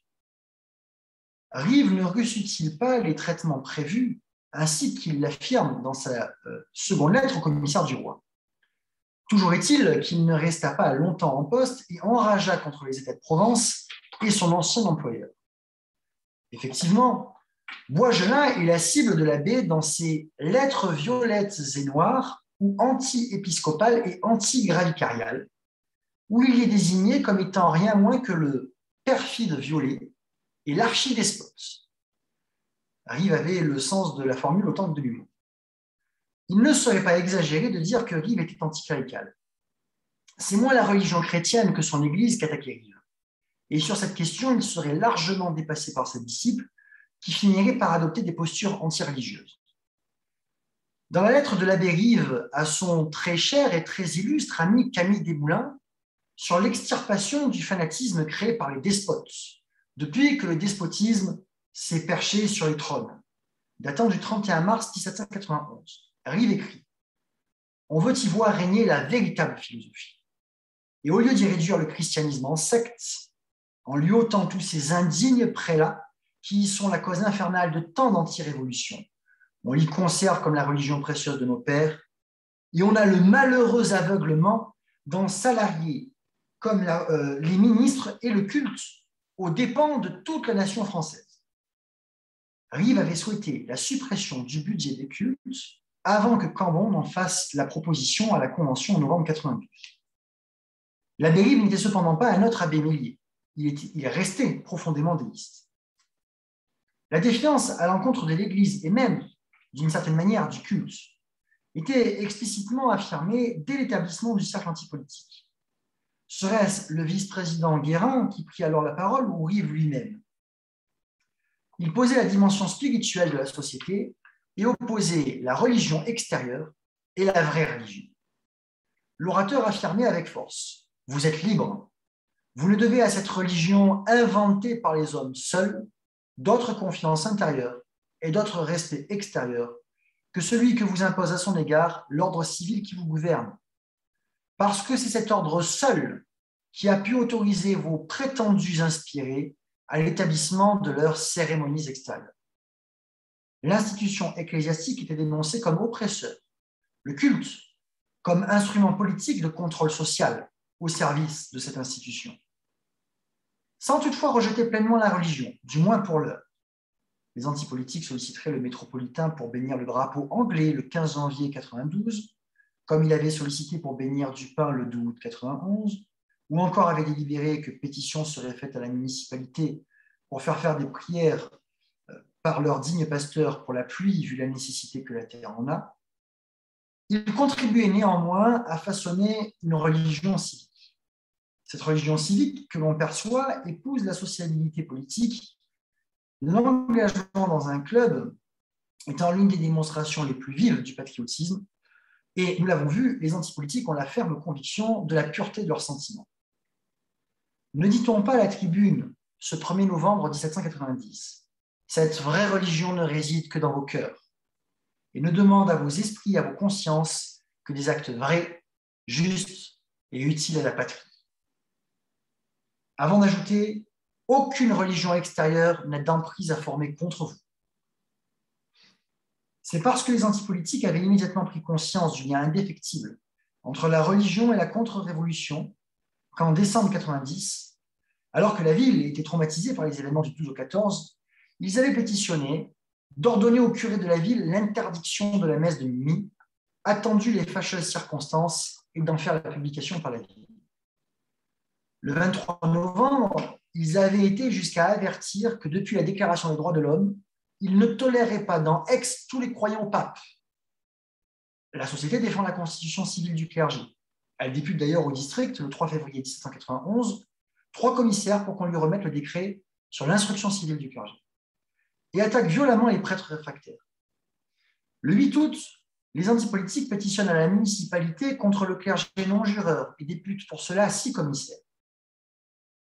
Rive ne reçut-il pas les traitements prévus, ainsi qu'il l'affirme dans sa seconde lettre au commissaire du roi. Toujours est-il qu'il ne resta pas longtemps en poste et enragea contre les États de Provence et son ancien employeur. Effectivement, Boisgelin est la cible de l'abbé dans ses lettres violettes et noires ou anti-épiscopales et anti-gravicariales, où il y est désigné comme étant rien moins que le perfide violé et l'archidespote. Rive avait le sens de la formule autant que de l'humour. Il ne serait pas exagéré de dire que Rive était anticlérical. C'est moins la religion chrétienne que son Église qu'attaquait Rive. Et sur cette question, il serait largement dépassé par ses disciples qui finiraient par adopter des postures anti-religieuses. Dans la lettre de l'abbé Rive à son très cher et très illustre ami Camille Desmoulins, sur l'extirpation du fanatisme créé par les despotes, depuis que le despotisme s'est perché sur les trônes, datant du 31 mars 1791, Rive écrit « On veut y voir régner la véritable philosophie. Et au lieu d'y réduire le christianisme en secte, en lui ôtant tous ces indignes prélats qui y sont la cause infernale de tant d'anti-révolutions, on l'y conserve comme la religion précieuse de nos pères, et on a le malheureux aveuglement d'en salarier comme les ministres et le culte aux dépens de toute la nation française. » Rive avait souhaité la suppression du budget des cultes avant que Cambon n'en fasse la proposition à la Convention en novembre 92. L'abbé Rive n'était cependant pas un autre abbé Mélier. Il est resté profondément déiste. La défiance à l'encontre de l'Église et même, d'une certaine manière, du culte, était explicitement affirmée dès l'établissement du cercle antipolitique. Serait-ce le vice-président Guérin qui prit alors la parole ou Rive lui-même? Il posait la dimension spirituelle de la société et opposait la religion extérieure et la vraie religion. L'orateur affirmait avec force: « Vous êtes libre. Vous ne devez à cette religion inventée par les hommes seuls d'autre confiance intérieure et d'autre respect extérieur que celui que vous impose à son égard l'ordre civil qui vous gouverne. Parce que c'est cet ordre seul qui a pu autoriser vos prétendus inspirés à l'établissement de leurs cérémonies extérieures. » L'institution ecclésiastique était dénoncée comme oppresseur, le culte comme instrument politique de contrôle social au service de cette institution. Sans toutefois rejeter pleinement la religion, du moins pour l'heure. Les antipolitiques solliciteraient le métropolitain pour bénir le drapeau anglais le 15 janvier 92, comme il avait sollicité pour bénir Dupin le 2 août 91, ou encore avait délibéré que pétition serait faite à la municipalité pour faire des prières par leur digne pasteur pour la pluie, vu la nécessité que la terre en a. Il contribuait néanmoins à façonner une religion civique. Cette religion civique que l'on perçoit épouse la sociabilité politique. L'engagement dans un club étant l'une des démonstrations les plus vives du patriotisme, et nous l'avons vu, les antipolitiques ont la ferme conviction de la pureté de leurs sentiments. Ne dit-on pas à la tribune, ce 1er novembre 1790, « Cette vraie religion ne réside que dans vos cœurs et ne demande à vos esprits, à vos consciences, que des actes vrais, justes et utiles à la patrie. » Avant d'ajouter, aucune religion extérieure n'a d'emprise à former contre vous. C'est parce que les antipolitiques avaient immédiatement pris conscience du lien indéfectible entre la religion et la contre-révolution qu'en décembre 90, alors que la ville était traumatisée par les événements du 12 au 14, ils avaient pétitionné d'ordonner au curé de la ville l'interdiction de la messe de minuit, attendu les fâcheuses circonstances, et d'en faire la publication par la ville. Le 23 novembre, ils avaient été jusqu'à avertir que depuis la Déclaration des droits de l'homme, ils ne toléraient pas dans Aix tous les croyants au pape. La société défend la constitution civile du clergé. Elle députe d'ailleurs au district, le 3 février 1791, 3 commissaires pour qu'on lui remette le décret sur l'instruction civile du clergé, et attaque violemment les prêtres réfractaires. Le 8 août, les antipolitiques pétitionnent à la municipalité contre le clergé non-jureur et députent pour cela 6 commissaires.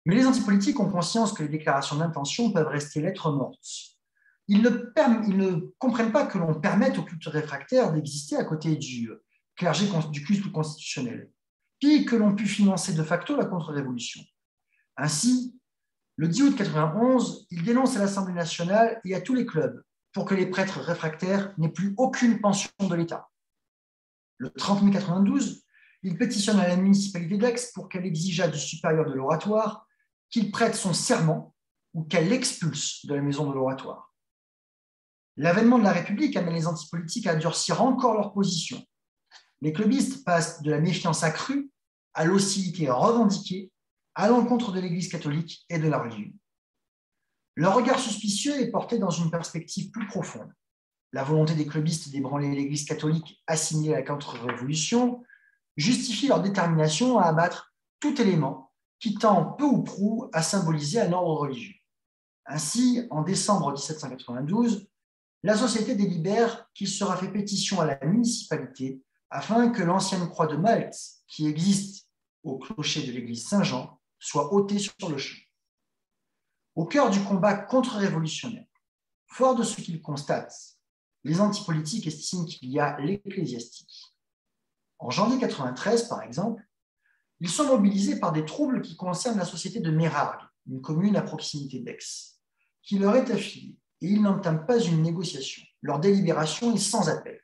Mais les antipolitiques ont conscience que les déclarations d'intention peuvent rester lettres mortes. Ils ne comprennent pas que l'on permette aux cultes réfractaires d'exister à côté du clergé du culte constitutionnel, puis que l'on pu financer de facto la contre-révolution. Ainsi, le 10 août 1991, il dénonce à l'Assemblée nationale et à tous les clubs pour que les prêtres réfractaires n'aient plus aucune pension de l'État. Le 30 mai 1992, il pétitionne à la municipalité d'Aix pour qu'elle exigeât du supérieur de l'oratoire qu'il prête son serment ou qu'elle l'expulse de la maison de l'oratoire. L'avènement de la République amène les antipolitiques à durcir encore leur position. Les clubistes passent de la méfiance accrue à l'hostilité revendiquée à l'encontre de l'Église catholique et de la religion. Leur regard suspicieux est porté dans une perspective plus profonde. La volonté des clubistes d'ébranler l'Église catholique assimilée à la contre-révolution justifie leur détermination à abattre tout élément qui tend peu ou prou à symboliser un ordre religieux. Ainsi, en décembre 1792, la Société délibère qu'il sera fait pétition à la municipalité afin que l'ancienne croix de Malte, qui existe au clocher de l'église Saint-Jean, soit ôtée sur le champ. Au cœur du combat contre-révolutionnaire, fort de ce qu'ils constatent, les antipolitiques estiment qu'il y a l'ecclésiastique. En janvier 1993, par exemple, ils sont mobilisés par des troubles qui concernent la société de Mérargues, une commune à proximité d'Aix, qui leur est affiliée, et ils n'entament pas une négociation. Leur délibération est sans appel.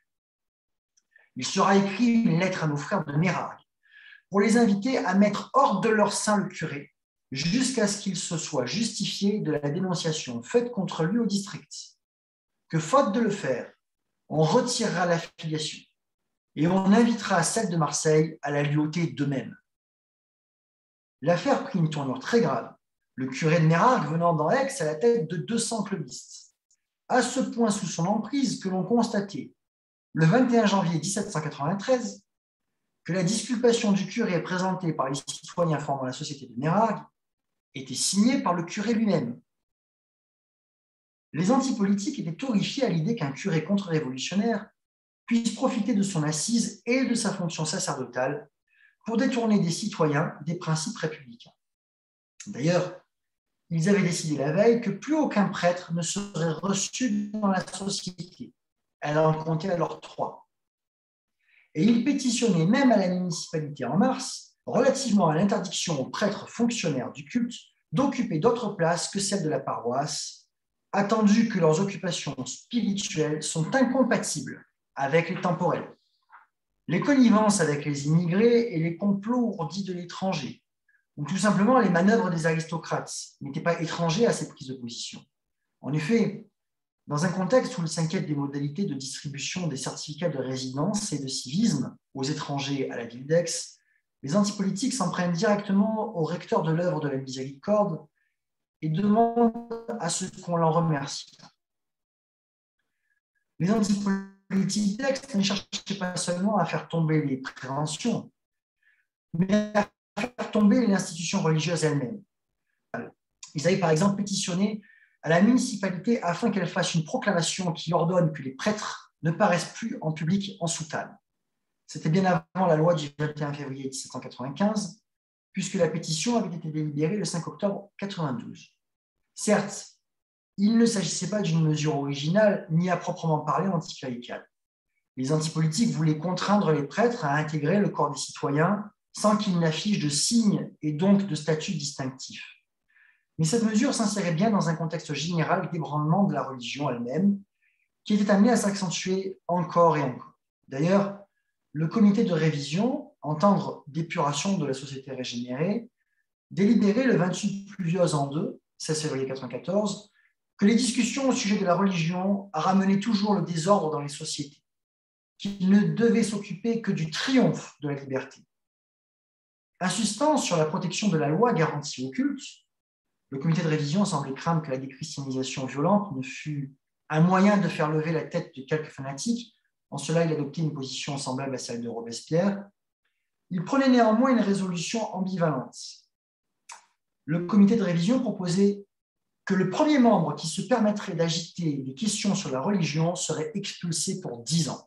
Il sera écrit une lettre à nos frères de Mérargues pour les inviter à mettre hors de leur sein le curé jusqu'à ce qu'il se soit justifié de la dénonciation faite contre lui au district. Que faute de le faire, on retirera l'affiliation et on invitera celle de Marseille à la lui ôter d'eux-mêmes. L'affaire prit une tournure très grave, le curé de Mérargues venant dans Aix à la tête de 200 clubistes, à ce point sous son emprise que l'on constatait, le 21 janvier 1793, que la disculpation du curé présentée par les citoyens formant la société de Mérargues était signée par le curé lui-même. Les antipolitiques étaient horrifiés à l'idée qu'un curé contre-révolutionnaire puisse profiter de son assise et de sa fonction sacerdotale pour détourner des citoyens des principes républicains. D'ailleurs, ils avaient décidé la veille que plus aucun prêtre ne serait reçu dans la société. Elle en comptait alors 3. Et ils pétitionnaient même à la municipalité en mars relativement à l'interdiction aux prêtres fonctionnaires du culte d'occuper d'autres places que celles de la paroisse, attendu que leurs occupations spirituelles sont incompatibles avec les temporels. Les connivences avec les immigrés et les complots ourdis de l'étranger, ou tout simplement les manœuvres des aristocrates, n'étaient pas étrangers à ces prises de position. En effet, dans un contexte où ils s'inquiètent des modalités de distribution des certificats de résidence et de civisme aux étrangers à la ville d'Aix, les antipolitiques s'en prennent directement au recteur de l'œuvre de la Miséricorde et demandent à ce qu'on l'en remercie. Les antipolitiques d'Aix ne cherchaient pas seulement à faire tomber les préventions, mais à faire tomber l'institution religieuse elle-même. Ils avaient par exemple pétitionné à la municipalité afin qu'elle fasse une proclamation qui ordonne que les prêtres ne paraissent plus en public en soutane. C'était bien avant la loi du 21 février 1795, puisque la pétition avait été délibérée le 5 octobre 1992. Certes, il ne s'agissait pas d'une mesure originale, ni à proprement parler anticléricale. Les antipolitiques voulaient contraindre les prêtres à intégrer le corps des citoyens sans qu'ils n'affichent de signes et donc de statut distinctifs. Mais cette mesure s'insérait bien dans un contexte général d'ébranlement de la religion elle-même, qui était amené à s'accentuer encore et encore. D'ailleurs, le comité de révision, entendre d'épuration de la société régénérée, délibérait le 28 pluviose en 2, 16 février 1994, que les discussions au sujet de la religion ramenaient toujours le désordre dans les sociétés, qu'ils ne devaient s'occuper que du triomphe de la liberté. Insistant sur la protection de la loi garantie au culte, le comité de révision semblait craindre que la déchristianisation violente ne fût un moyen de faire lever la tête de quelques fanatiques. En cela, il adoptait une position semblable à celle de Robespierre. Il prenait néanmoins une résolution ambivalente. Le comité de révision proposait que le premier membre qui se permettrait d'agiter des questions sur la religion serait expulsé pour 10 ans.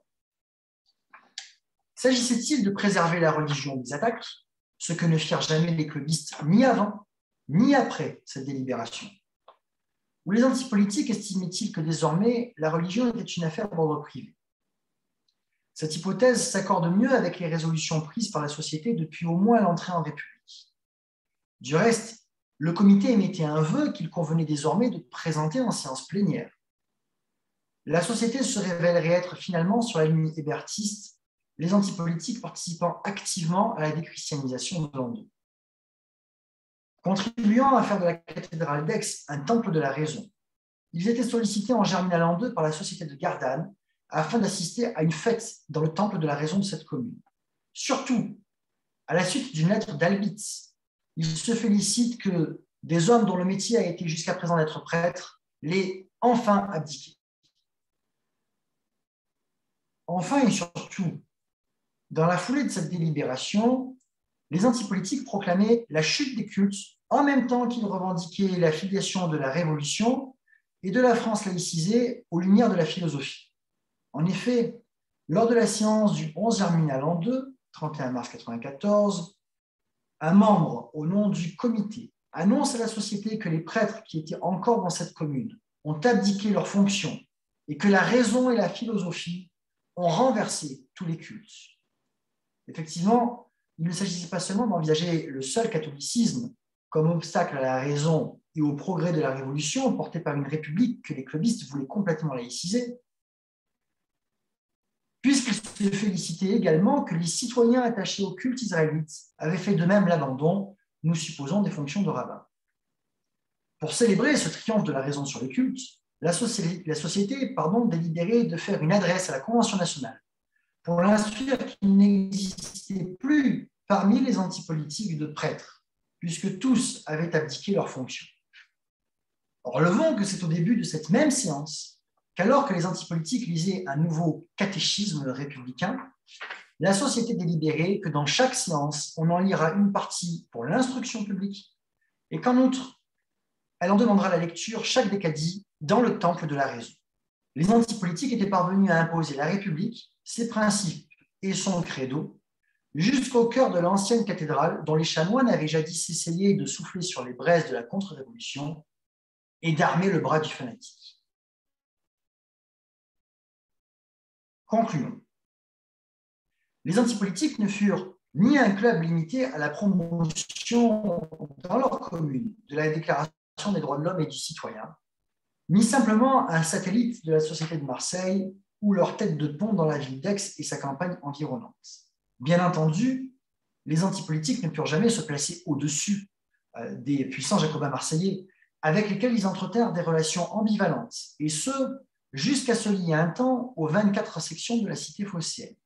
S'agissait-il de préserver la religion des attaques, ce que ne firent jamais les clubistes ni avant, ni après cette délibération. Ou les antipolitiques estimaient-ils que désormais la religion était une affaire d'ordre privé? Cette hypothèse s'accorde mieux avec les résolutions prises par la société depuis au moins l'entrée en République. Du reste, le comité émettait un vœu qu'il convenait désormais de présenter en séance plénière. La société se révélerait être finalement sur la ligne hébertiste, les antipolitiques participant activement à la déchristianisation de l'an 2. Contribuant à faire de la cathédrale d'Aix un temple de la raison, ils étaient sollicités en germinal l'an 2 par la société de Gardanne afin d'assister à une fête dans le temple de la raison de cette commune. Surtout, à la suite d'une lettre d'Albitz, il se félicite que des hommes dont le métier a été jusqu'à présent d'être prêtre l'aient enfin abdiqué. Enfin et surtout, dans la foulée de cette délibération, les antipolitiques proclamaient la chute des cultes en même temps qu'ils revendiquaient la filiation de la Révolution et de la France laïcisée aux lumières de la philosophie. En effet, lors de la séance du 11 germinal l'an 2, 31 mars 1994, un membre, au nom du comité, annonce à la société que les prêtres qui étaient encore dans cette commune ont abdiqué leurs fonctions et que la raison et la philosophie ont renversé tous les cultes. Effectivement, il ne s'agissait pas seulement d'envisager le seul catholicisme comme obstacle à la raison et au progrès de la Révolution porté par une république que les clubistes voulaient complètement laïciser, puisqu'ils se félicitaient également que les citoyens attachés au culte israélite avaient fait de même l'abandon, nous supposons, des fonctions de rabbin. Pour célébrer ce triomphe de la raison sur le culte, la société délibérait de faire une adresse à la Convention nationale pour l'instruire qu'il n'existait plus parmi les antipolitiques de prêtres, puisque tous avaient abdiqué leurs fonctions. Relevons que c'est au début de cette même séance qu'alors que les antipolitiques lisaient un nouveau catéchisme républicain, la société délibérait que dans chaque séance, on en lira une partie pour l'instruction publique et qu'en outre, elle en demandera la lecture chaque décadie dans le temple de la raison. Les antipolitiques étaient parvenus à imposer la République, ses principes et son credo jusqu'au cœur de l'ancienne cathédrale dont les chanoines avaient jadis essayé de souffler sur les braises de la contre-révolution et d'armer le bras du fanatique. Concluons. Les antipolitiques ne furent ni un club limité à la promotion dans leur commune de la Déclaration des droits de l'homme et du citoyen, ni simplement un satellite de la Société de Marseille ou leur tête de pont dans la ville d'Aix et sa campagne environnante. Bien entendu, les antipolitiques ne purent jamais se placer au-dessus des puissants jacobins marseillais avec lesquels ils entretinrent des relations ambivalentes, et ce, jusqu'à se lier un temps aux 24 sections de la cité phocéenne.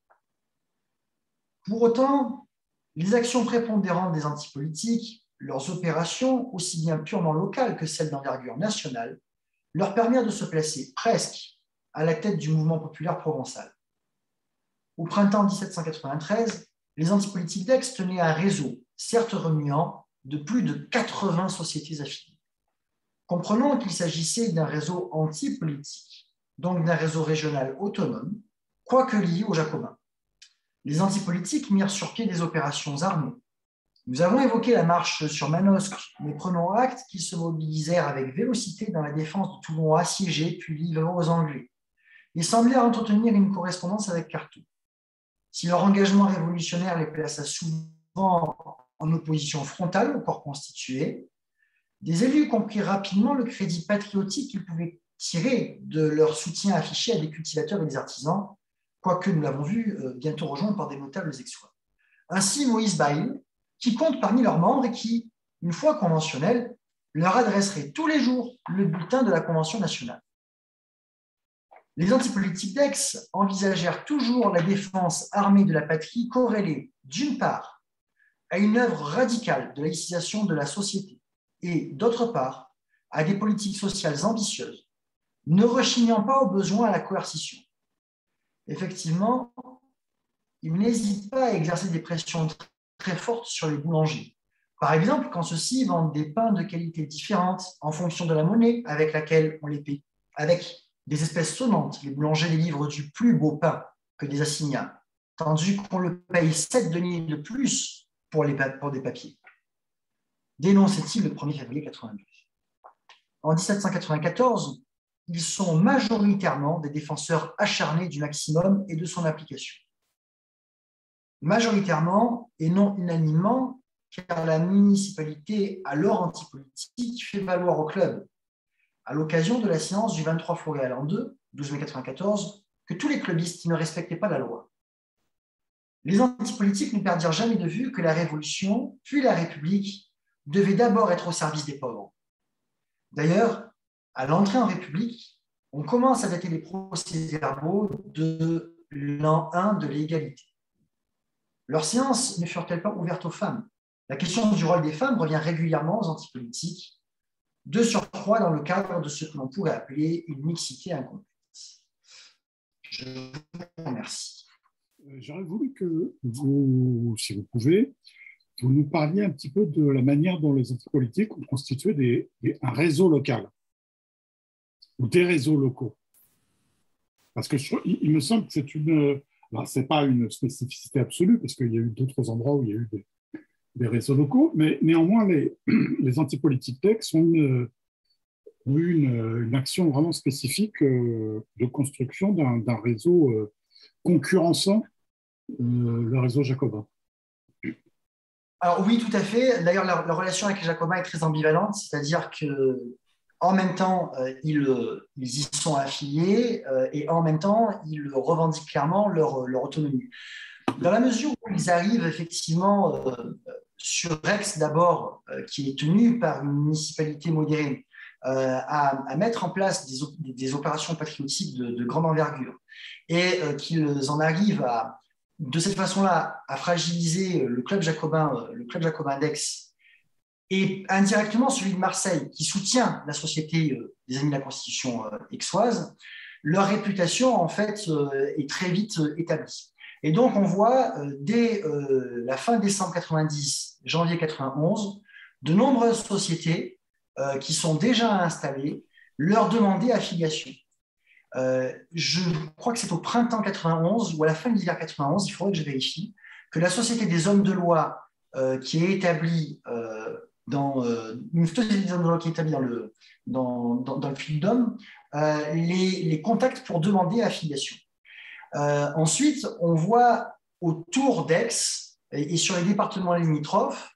Pour autant, les actions prépondérantes des antipolitiques, leurs opérations, aussi bien purement locales que celles d'envergure nationale, leur permirent de se placer presque à la tête du mouvement populaire provençal. Au printemps 1793, les antipolitiques d'Aix tenaient un réseau, certes remuant, de plus de 80 sociétés affiliées. Comprenons qu'il s'agissait d'un réseau antipolitique, donc d'un réseau régional autonome, quoique lié aux Jacobins. Les antipolitiques mirent sur pied des opérations armées. Nous avons évoqué la marche sur Manosque, mais prenons acte qu'ils se mobilisèrent avec vélocité dans la défense de Toulon assiégé puis livré aux Anglais, et semblèrent entretenir une correspondance avec Carteau. Si leur engagement révolutionnaire les plaça souvent en opposition frontale au corps constitué, des élus comprirent rapidement le crédit patriotique qu'ils pouvaient tirer de leur soutien affiché à des cultivateurs et des artisans, quoique nous l'avons vu bientôt rejoint par des notables aixois. Ainsi, Moïse Baïl, qui compte parmi leurs membres et qui, une fois conventionnel, leur adresserait tous les jours le bulletin de la Convention nationale. Les antipolitiques d'Aix envisagèrent toujours la défense armée de la patrie corrélée, d'une part, à une œuvre radicale de laïcisation de la société et, d'autre part, à des politiques sociales ambitieuses, ne rechignant pas au besoin à la coercition. Effectivement, ils n'hésitent pas à exercer des pressions très fortes sur les boulangers. Par exemple, quand ceux-ci vendent des pains de qualité différente en fonction de la monnaie avec laquelle on les paie. Avec des espèces sonnantes, les boulangers les livrent du plus beau pain que des assignats, tandis qu'on le paye 7 deniers de plus pour des papiers. dénonçait-il le 1er février 82. En 1794, ils sont majoritairement des défenseurs acharnés du maximum et de son application. Majoritairement et non unanimement, car la municipalité, alors antipolitique, fait valoir au club, à l'occasion de la séance du 23 Floréal en 2, 12 mai 94, que tous les clubistes ne respectaient pas la loi. Les antipolitiques ne perdirent jamais de vue que la Révolution, puis la République, devaient d'abord être au service des pauvres. D'ailleurs, à l'entrée en République, on commence à dater les procès-verbaux de l'an 1 de l'égalité. Leurs séances ne furent-elles pas ouvertes aux femmes? La question du rôle des femmes revient régulièrement aux antipolitiques, de surcroît dans le cadre de ce que l'on pourrait appeler une mixité incomplète. Je vous remercie. J'aurais voulu que vous, si vous pouvez, vous nous parliez un petit peu de la manière dont les antipolitiques ont constitué un réseau local ou des réseaux locaux. Parce que il me semble que c'est une... ce n'est pas une spécificité absolue, parce qu'il y a eu d'autres endroits où il y a eu des réseaux locaux, mais néanmoins, les antipolitiques tech ont eu une action vraiment spécifique de construction d'un réseau concurrençant le réseau jacobin. Alors oui, tout à fait. D'ailleurs, la relation avec les Jacobins est très ambivalente, c'est-à-dire que en même temps, ils y sont affiliés et en même temps, ils revendiquent clairement leur autonomie. Dans la mesure où ils arrivent effectivement sur Aix d'abord, qui est tenu par une municipalité modérée, à mettre en place des opérations patriotiques de grande envergure et qu'ils en arrivent de cette façon-là à fragiliser le club jacobin d'Aix et indirectement celui de Marseille, qui soutient la société des Amis de la Constitution aixoise, leur réputation, en fait, est très vite établie. Et donc, on voit, dès la fin décembre 90, janvier 91, de nombreuses sociétés qui sont déjà installées leur demander affiliation. Je crois que c'est au printemps 91 ou à la fin de l'hiver 91, il faudrait que je vérifie, que la Société des hommes de loi qui est établie dans une société des hommes de loi qui est établie dans le Puy-de-Dôme les contacts pour demander affiliation. Ensuite, on voit autour d'Aix et sur les départements limitrophes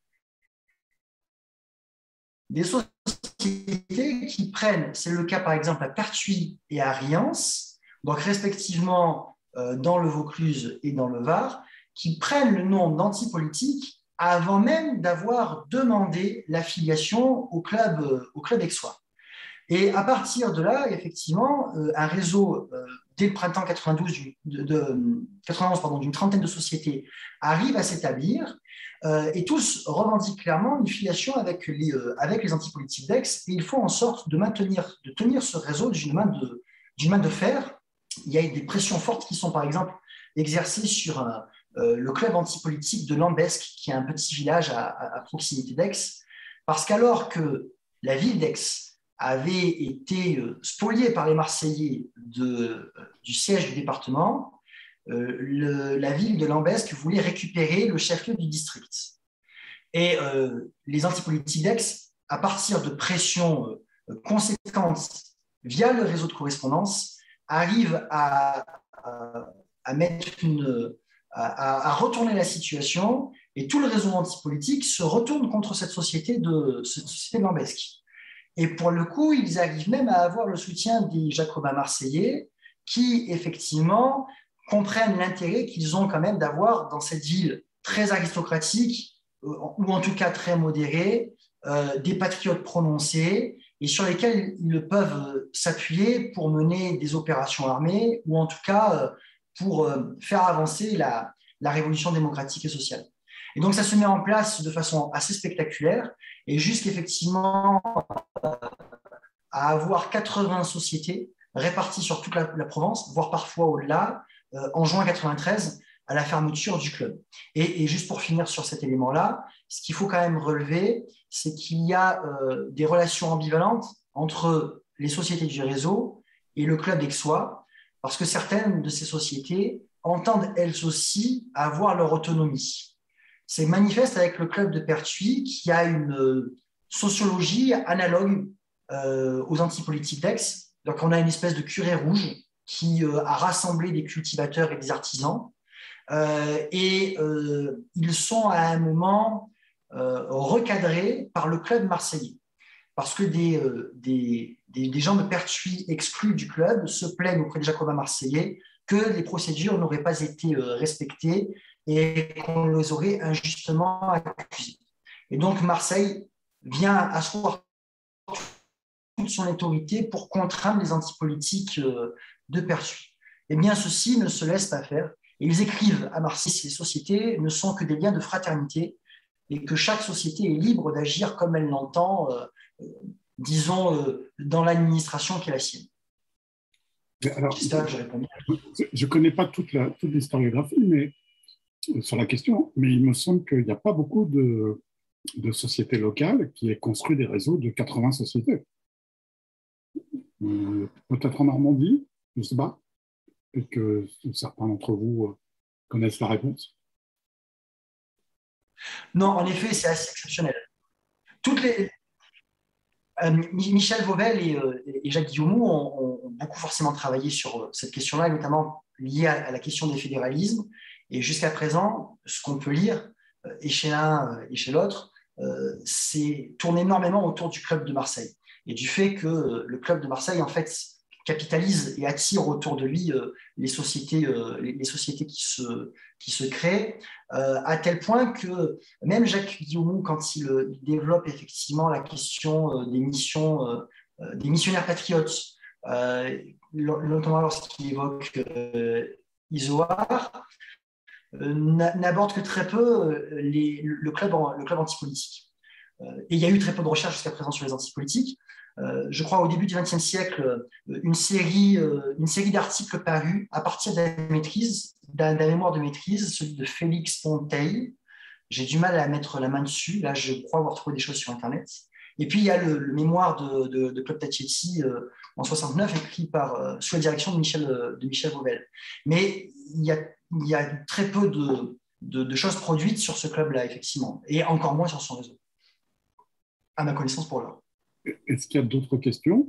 des sociétés qui prennent, c'est le cas par exemple à Pertuis et à Riance, donc respectivement dans le Vaucluse et dans le Var, qui prennent le nom d'antipolitique avant même d'avoir demandé l'affiliation au club aixois. Et à partir de là, effectivement, un réseau, dès le printemps 91, d'une trentaine de sociétés arrive à s'établir et tous revendiquent clairement une filiation avec les antipolitiques d'Aix et ils font en sorte de tenir ce réseau d'une main de fer. Il y a des pressions fortes qui sont par exemple exercées sur le club antipolitique de Lambesc, qui est un petit village à proximité d'Aix, parce qu'alors que la ville d'Aix avait été spoliée par les Marseillais du siège du département, la ville de Lambesc voulait récupérer le chef-lieu du district. Et les antipolitiques d'Aix, à partir de pressions conséquentes via le réseau de correspondance, arrivent à retourner la situation et tout le réseau antipolitique se retourne contre cette société de Lambesc. Et pour le coup, ils arrivent même à avoir le soutien des Jacobins marseillais qui, effectivement, comprennent l'intérêt qu'ils ont quand même d'avoir dans cette ville très aristocratique, ou en tout cas très modérée, des patriotes prononcés et sur lesquels ils peuvent s'appuyer pour mener des opérations armées ou en tout cas pour faire avancer la révolution démocratique et sociale. Et donc, ça se met en place de façon assez spectaculaire et jusqu'effectivement à avoir 80 sociétés réparties sur toute la Provence, voire parfois au-delà, en juin 93, à la fermeture du club. Et juste pour finir sur cet élément-là, ce qu'il faut quand même relever, c'est qu'il y a des relations ambivalentes entre les sociétés du réseau et le club aixois, parce que certaines de ces sociétés entendent elles aussi avoir leur autonomie. c'est manifeste avec le club de Pertuis qui a une sociologie analogue aux antipolitiques d'Aix. Donc, on a une espèce de curé rouge qui a rassemblé des cultivateurs et des artisans. Ils sont à un moment recadrés par le club marseillais. Parce que des gens de Pertuis exclus du club se plaignent auprès des Jacobins marseillais que les procédures n'auraient pas été respectées et qu'on les aurait injustement accusés. Et donc Marseille vient asseoir toute son autorité pour contraindre les antipolitiques de Pertuis. Eh bien, ceux-ci ne se laissent pas faire. Et ils écrivent à Marseille, ces sociétés ne sont que des liens de fraternité et que chaque société est libre d'agir comme elle l'entend, disons, dans l'administration qui est la sienne. Alors, j'espère que j'ai répondu. Je ne connais pas toute l'historiographie mais, sur la question, mais il me semble qu'il n'y a pas beaucoup de sociétés locales qui aient construit des réseaux de 80 sociétés. Peut-être en Normandie, je ne sais pas, et que certains d'entre vous connaissent la réponse. Non, en effet, c'est assez exceptionnel. Michel Vauvel et Jacques Guillaumou ont beaucoup forcément travaillé sur cette question-là, notamment liée à la question des fédéralismes. Et jusqu'à présent, ce qu'on peut lire, et chez l'un et chez l'autre, c'est tourne énormément autour du club de Marseille et du fait que le club de Marseille, en fait, capitalise et attire autour de lui les sociétés qui se créent, à tel point que même Jacques Guillaumou, quand il développe effectivement la question des missionnaires patriotes, notamment lorsqu'il évoque Izoard, n'aborde que très peu le club antipolitique. Et il y a eu très peu de recherches jusqu'à présent sur les antipolitiques. Je crois au début du XXe siècle, une série d'articles parus à partir d'un mémoire de maîtrise, celui de Félix Ponteil. J'ai du mal à mettre la main dessus. Là, je crois avoir trouvé des choses sur Internet. Et puis, il y a le mémoire de Claude Tacchetti en 69, écrit sous la direction de Michel Vauvel. Mais il y a très peu de choses produites sur ce club-là, effectivement, et encore moins sur son réseau, à ma connaissance pour l'heure. Est-ce qu'il y a d'autres questions?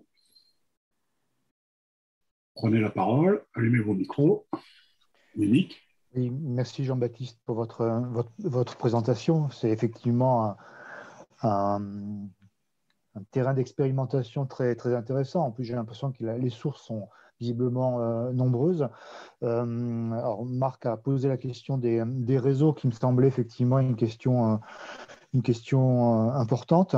Prenez la parole, allumez vos micros. Monique. Oui, merci Jean-Baptiste pour votre présentation. C'est effectivement un terrain d'expérimentation très, très intéressant. En plus, j'ai l'impression que les sources sont visiblement nombreuses. Alors, Marc a posé la question des réseaux qui me semblait effectivement une question importante.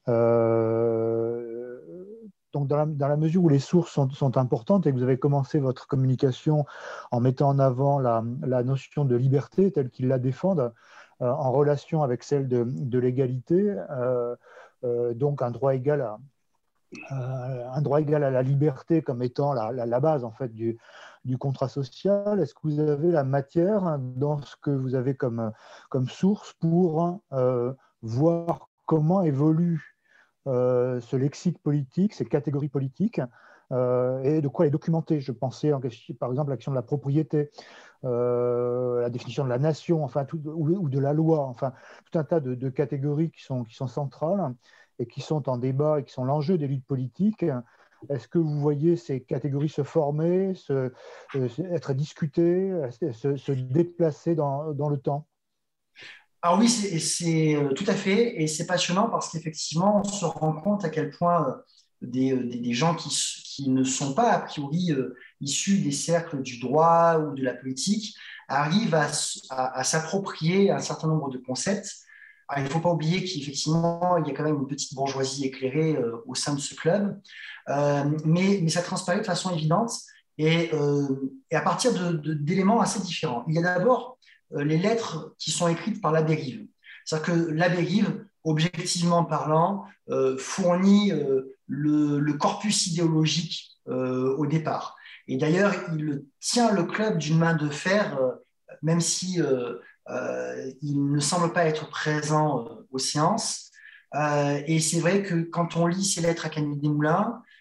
Donc, dans la mesure où les sources sont importantes et que vous avez commencé votre communication en mettant en avant la notion de liberté telle qu'ils la défendent en relation avec celle de l'égalité, donc un droit égal à la liberté comme étant la base en fait du contrat social. Est-ce que vous avez la matière dans ce que vous avez comme source pour voir comment évolue ce lexique politique, ces catégories politiques, et de quoi les documenter? Je pensais par exemple à l'action de la propriété, la définition de la nation, enfin, ou de la loi, enfin, tout un tas de catégories qui sont centrales et qui sont en débat et qui sont l'enjeu des luttes politiques. Est-ce que vous voyez ces catégories se former, être discutées, se déplacer dans le temps? Alors oui, c'est tout à fait, et c'est passionnant parce qu'effectivement, on se rend compte à quel point des gens qui ne sont pas a priori issus des cercles du droit ou de la politique arrivent à s'approprier un certain nombre de concepts. Alors, il ne faut pas oublier qu'effectivement, il y a quand même une petite bourgeoisie éclairée au sein de ce club, mais ça transparaît de façon évidente et à partir d'éléments assez différents. Il y a d'abord les lettres qui sont écrites par l'abbé Rive. C'est-à-dire que l'abbé Rive, objectivement parlant, fournit le corpus idéologique au départ. Et d'ailleurs, il tient le club d'une main de fer, même si il ne semble pas être présent aux séances. Et c'est vrai que quand on lit ces lettres à Camille Desmoulins,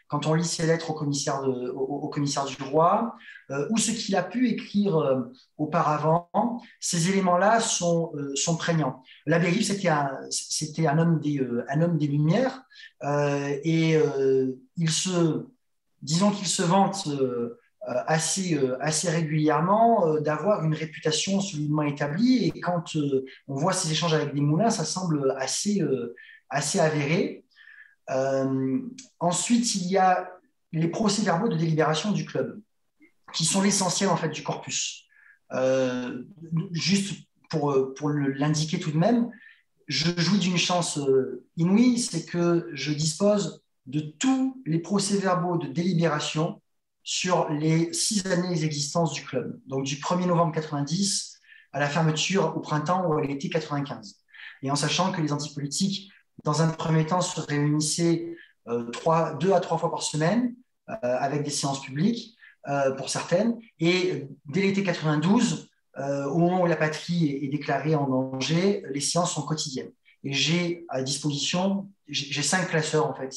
quand on lit ses lettres au commissaire du roi, ou ce qu'il a pu écrire auparavant, ces éléments-là sont prégnants. L'abbé Rive, c'était un homme des Lumières, disons qu'il se vante assez régulièrement d'avoir une réputation solidement établie, et quand on voit ses échanges avec Desmoulins, ça semble assez avéré. Ensuite, il y a les procès-verbaux de délibération du club, qui sont l'essentiel en fait du corpus. Juste pour l'indiquer tout de même, je jouis d'une chance inouïe, c'est que je dispose de tous les procès-verbaux de délibération sur les 6 années d'existence du club, donc du 1er novembre 90 à la fermeture au printemps ou à l'été 95. Et en sachant que les antipolitiques, dans un premier temps, se réunissaient 2 à 3 fois par semaine, avec des séances publiques pour certaines, et dès l'été 92, au moment où la patrie est déclarée en danger, les séances sont quotidiennes. Et j'ai à disposition, j'ai 5 classeurs en fait,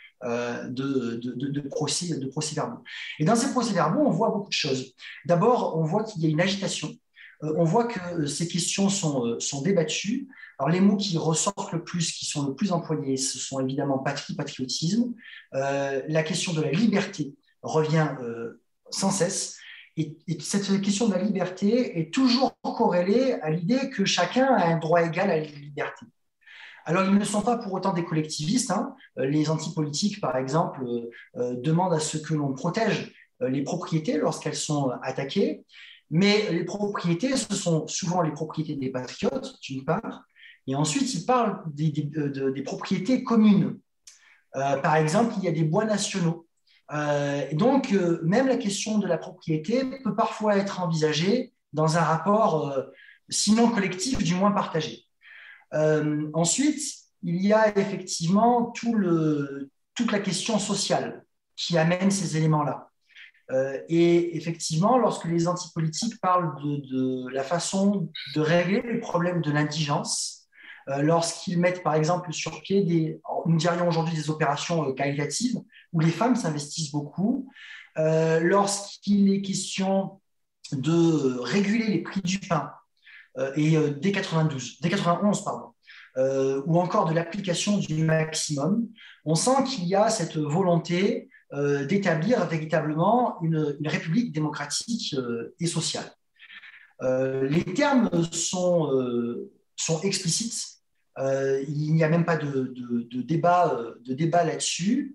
de procès-verbaux. Et dans ces procès-verbaux, on voit beaucoup de choses. D'abord, on voit qu'il y a une agitation. On voit que ces questions sont débattues. Alors, les mots qui ressortent le plus, qui sont le plus employés, ce sont évidemment patrie, patriotisme. La question de la liberté revient sans cesse. Et cette question de la liberté est toujours corrélée à l'idée que chacun a un droit égal à la liberté. Alors, ils ne sont pas pour autant des collectivistes. Les antipolitiques, par exemple, demandent à ce que l'on protège les propriétés lorsqu'elles sont attaquées. Mais les propriétés, ce sont souvent les propriétés des patriotes, d'une part. Et ensuite, ils parlent des propriétés communes. Par exemple, il y a des bois nationaux. Donc, même la question de la propriété peut parfois être envisagée dans un rapport, sinon collectif, du moins partagé. Ensuite, il y a effectivement toute la question sociale qui amène ces éléments-là. Et effectivement, lorsque les antipolitiques parlent de la façon de régler les problèmes de l'indigence, lorsqu'ils mettent par exemple sur pied nous dirions aujourd'hui des opérations caritatives où les femmes s'investissent beaucoup, lorsqu'il est question de réguler les prix du pain, et dès 91, pardon, ou encore de l'application du maximum, on sent qu'il y a cette volonté d'établir véritablement une république démocratique et sociale. Les termes sont explicites. Il n'y a même pas de débat là-dessus.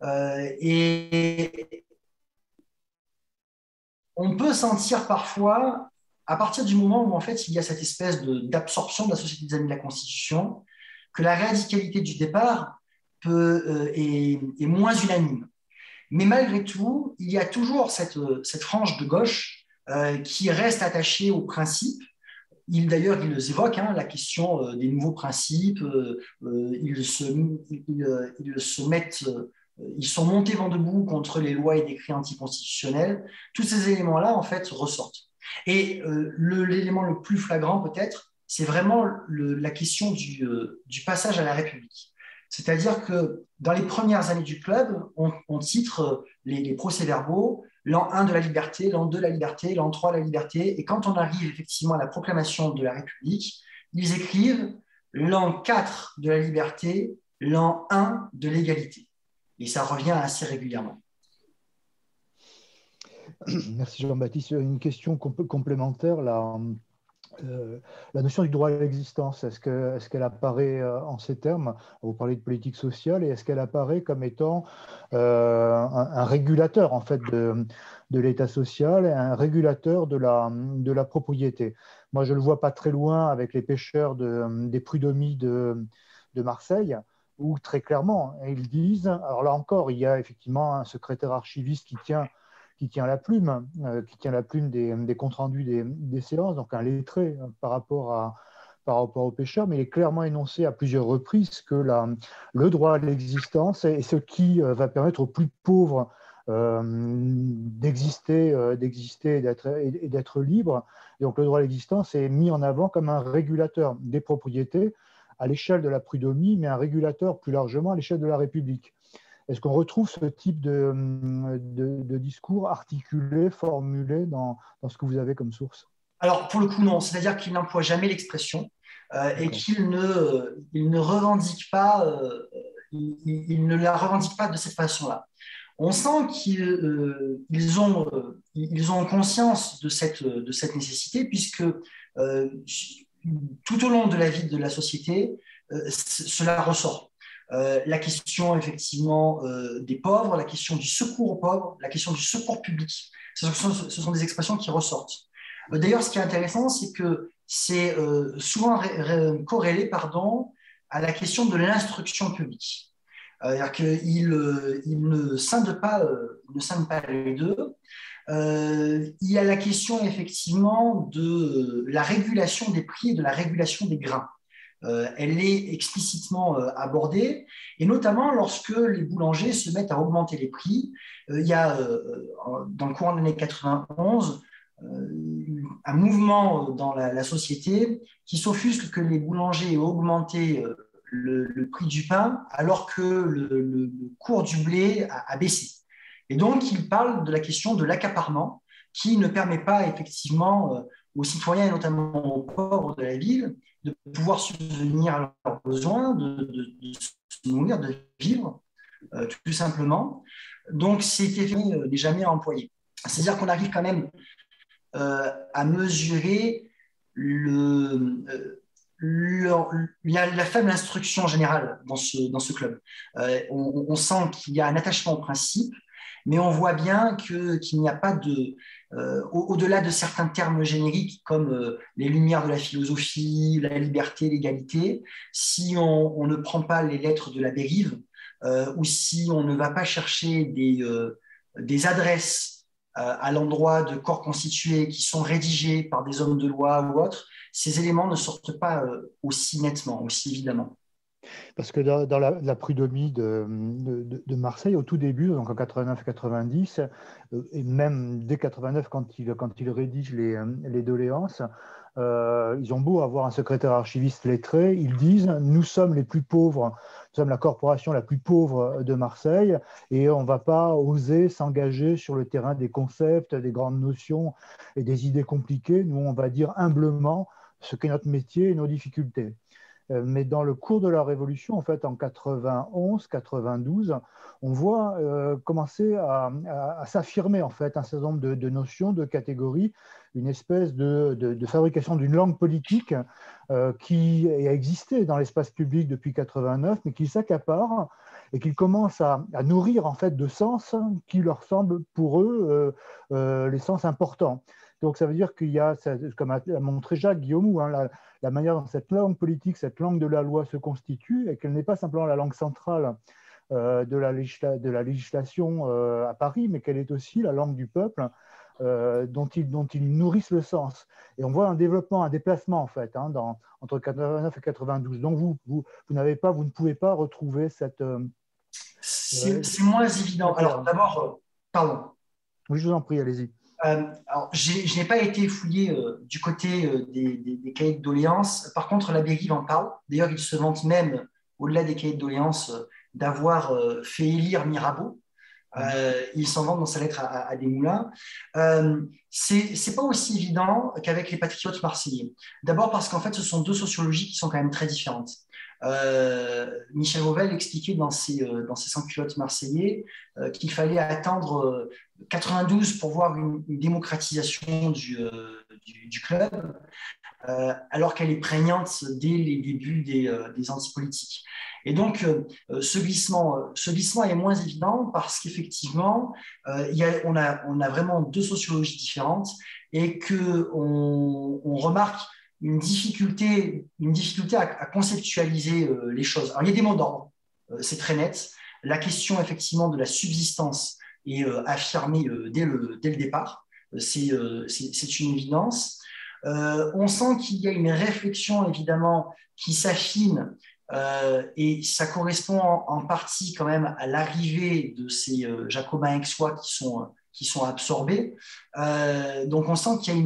Et on peut sentir parfois, à partir du moment où en fait il y a cette espèce d'absorption de la Société des Amis de la Constitution, que la radicalité du départ est moins unanime. Mais malgré tout, il y a toujours cette frange de gauche qui reste attachée aux principes. D'ailleurs, ils évoquent la question des nouveaux principes. Ils sont montés vent debout contre les lois et décrets anticonstitutionnels. Tous ces éléments-là, en fait, ressortent. Et l'élément le plus flagrant, peut-être, c'est vraiment la question du passage à la République. C'est-à-dire que dans les premières années du club, on titre les procès-verbaux l'an 1 de la liberté, l'an 2 de la liberté, l'an 3 de la liberté. Et quand on arrive effectivement à la proclamation de la République, ils écrivent l'an 4 de la liberté, l'an 1 de l'égalité. Et ça revient assez régulièrement. Merci Jean-Baptiste. Une question complémentaire. La notion du droit à l'existence, est-ce qu'elle apparaît en ces termes? Vous parlez de politique sociale, et est-ce qu'elle apparaît comme étant un régulateur en fait de l'État social, et un régulateur de la propriété? Moi, je le vois pas très loin avec les pêcheurs des prud'hommies de Marseille, où très clairement ils disent, alors là encore, il y a effectivement un secrétaire archiviste qui tient la plume des comptes rendus des séances, donc un lettré par rapport aux pêcheurs, mais il est clairement énoncé à plusieurs reprises que le droit à l'existence est ce qui va permettre aux plus pauvres d'exister et d'être libres. Et donc le droit à l'existence est mis en avant comme un régulateur des propriétés à l'échelle de la prud'homie, mais un régulateur plus largement à l'échelle de la République. Est-ce qu'on retrouve ce type de discours articulé, formulé dans ce que vous avez comme source? Alors, pour le coup, non. C'est-à-dire qu'il n'emploie jamais l'expression et qu'il ne revendique pas, il ne la revendique pas de cette façon-là. On sent qu'ils ont conscience de cette nécessité, puisque tout au long de la vie de la société, cela ressort. La question, effectivement, des pauvres, la question du secours aux pauvres, la question du secours public, ce sont des expressions qui ressortent. D'ailleurs, ce qui est intéressant, c'est que c'est souvent corrélé à la question de l'instruction publique. C'est-à-dire qu'il ne scinde pas les deux. Il y a la question effectivement de la régulation des prix et de la régulation des grains. Elle est explicitement abordée, et notamment lorsque les boulangers se mettent à augmenter les prix. Il y a, dans le courant de l'année 91, un mouvement dans la société qui s'offusque que les boulangers aient augmenté le prix du pain alors que le cours du blé a baissé. Et donc, il parle de la question de l'accaparement qui ne permet pas effectivement aux citoyens et notamment aux pauvres de la ville de pouvoir subvenir à leurs besoins, de se nourrir, de vivre, tout simplement. Donc, c'est effectivement jamais employé. C'est-à-dire qu'on arrive quand même à mesurer la faible instruction générale dans ce club. On sent qu'il y a un attachement au principe, mais on voit bien qu'il n'y a pas au-delà de certains termes génériques comme les lumières de la philosophie, la liberté, l'égalité, si on ne prend pas les lettres de la dérive, ou si on ne va pas chercher des adresses à l'endroit de corps constitués qui sont rédigés par des hommes de loi ou autres, ces éléments ne sortent pas aussi nettement, aussi évidemment. Parce que dans la prud'homie de Marseille, au tout début, donc en 89-90, et même dès 89, quand il rédige les doléances, ils ont beau avoir un secrétaire archiviste lettré, ils disent « Nous sommes les plus pauvres, nous sommes la corporation la plus pauvre de Marseille et on ne va pas oser s'engager sur le terrain des concepts, des grandes notions et des idées compliquées. Nous, on va dire humblement ce qu'est notre métier et nos difficultés. » Mais dans le cours de la Révolution, en fait, en 91-92, on voit commencer à s'affirmer en fait un certain nombre de notions, de catégories, une espèce de fabrication d'une langue politique qui a existé dans l'espace public depuis 89, mais qui s'accapare et qui commence à nourrir en fait de sens qui leur semblent pour eux les sens importants. Donc ça veut dire qu'il y a, comme a montré Jacques Guillaume, hein, la manière dont cette langue politique, cette langue de la loi se constitue, et qu'elle n'est pas simplement la langue centrale de la législation à Paris, mais qu'elle est aussi la langue du peuple dont ils nourrissent le sens. Et on voit un développement, un déplacement en fait, hein, entre 89 et 92. Donc vous ne pouvez pas retrouver cette... c'est moins évident. Alors d'abord, pardon. Oui, je vous en prie, allez-y. Alors, je n'ai pas été fouillé du côté des cahiers de doléances. Par contre, la dérive en parle. D'ailleurs, il se vante même, au-delà des cahiers de doléances, d'avoir fait élire Mirabeau. Il s'en vante dans sa lettre à Desmoulins. C'est pas aussi évident qu'avec les patriotes marseillais. D'abord parce qu'en fait, ce sont deux sociologies qui sont quand même très différentes. Michel Auvel expliquait dans ses sans-culottes marseillais qu'il fallait attendre 92 pour voir une démocratisation du club, alors qu'elle est prégnante dès les débuts des antipolitiques. Et donc, ce glissement est moins évident parce qu'effectivement, on a vraiment deux sociologies différentes et qu'on remarque une difficulté à conceptualiser les choses. Alors, il y a des mots d'ordre, c'est très net. La question, effectivement, de la subsistance est affirmée dès le départ. C'est une évidence. On sent qu'il y a une réflexion, évidemment, qui s'affine et ça correspond en partie quand même à l'arrivée de ces jacobins aixois qui sont absorbés. Donc, on sent qu'il y a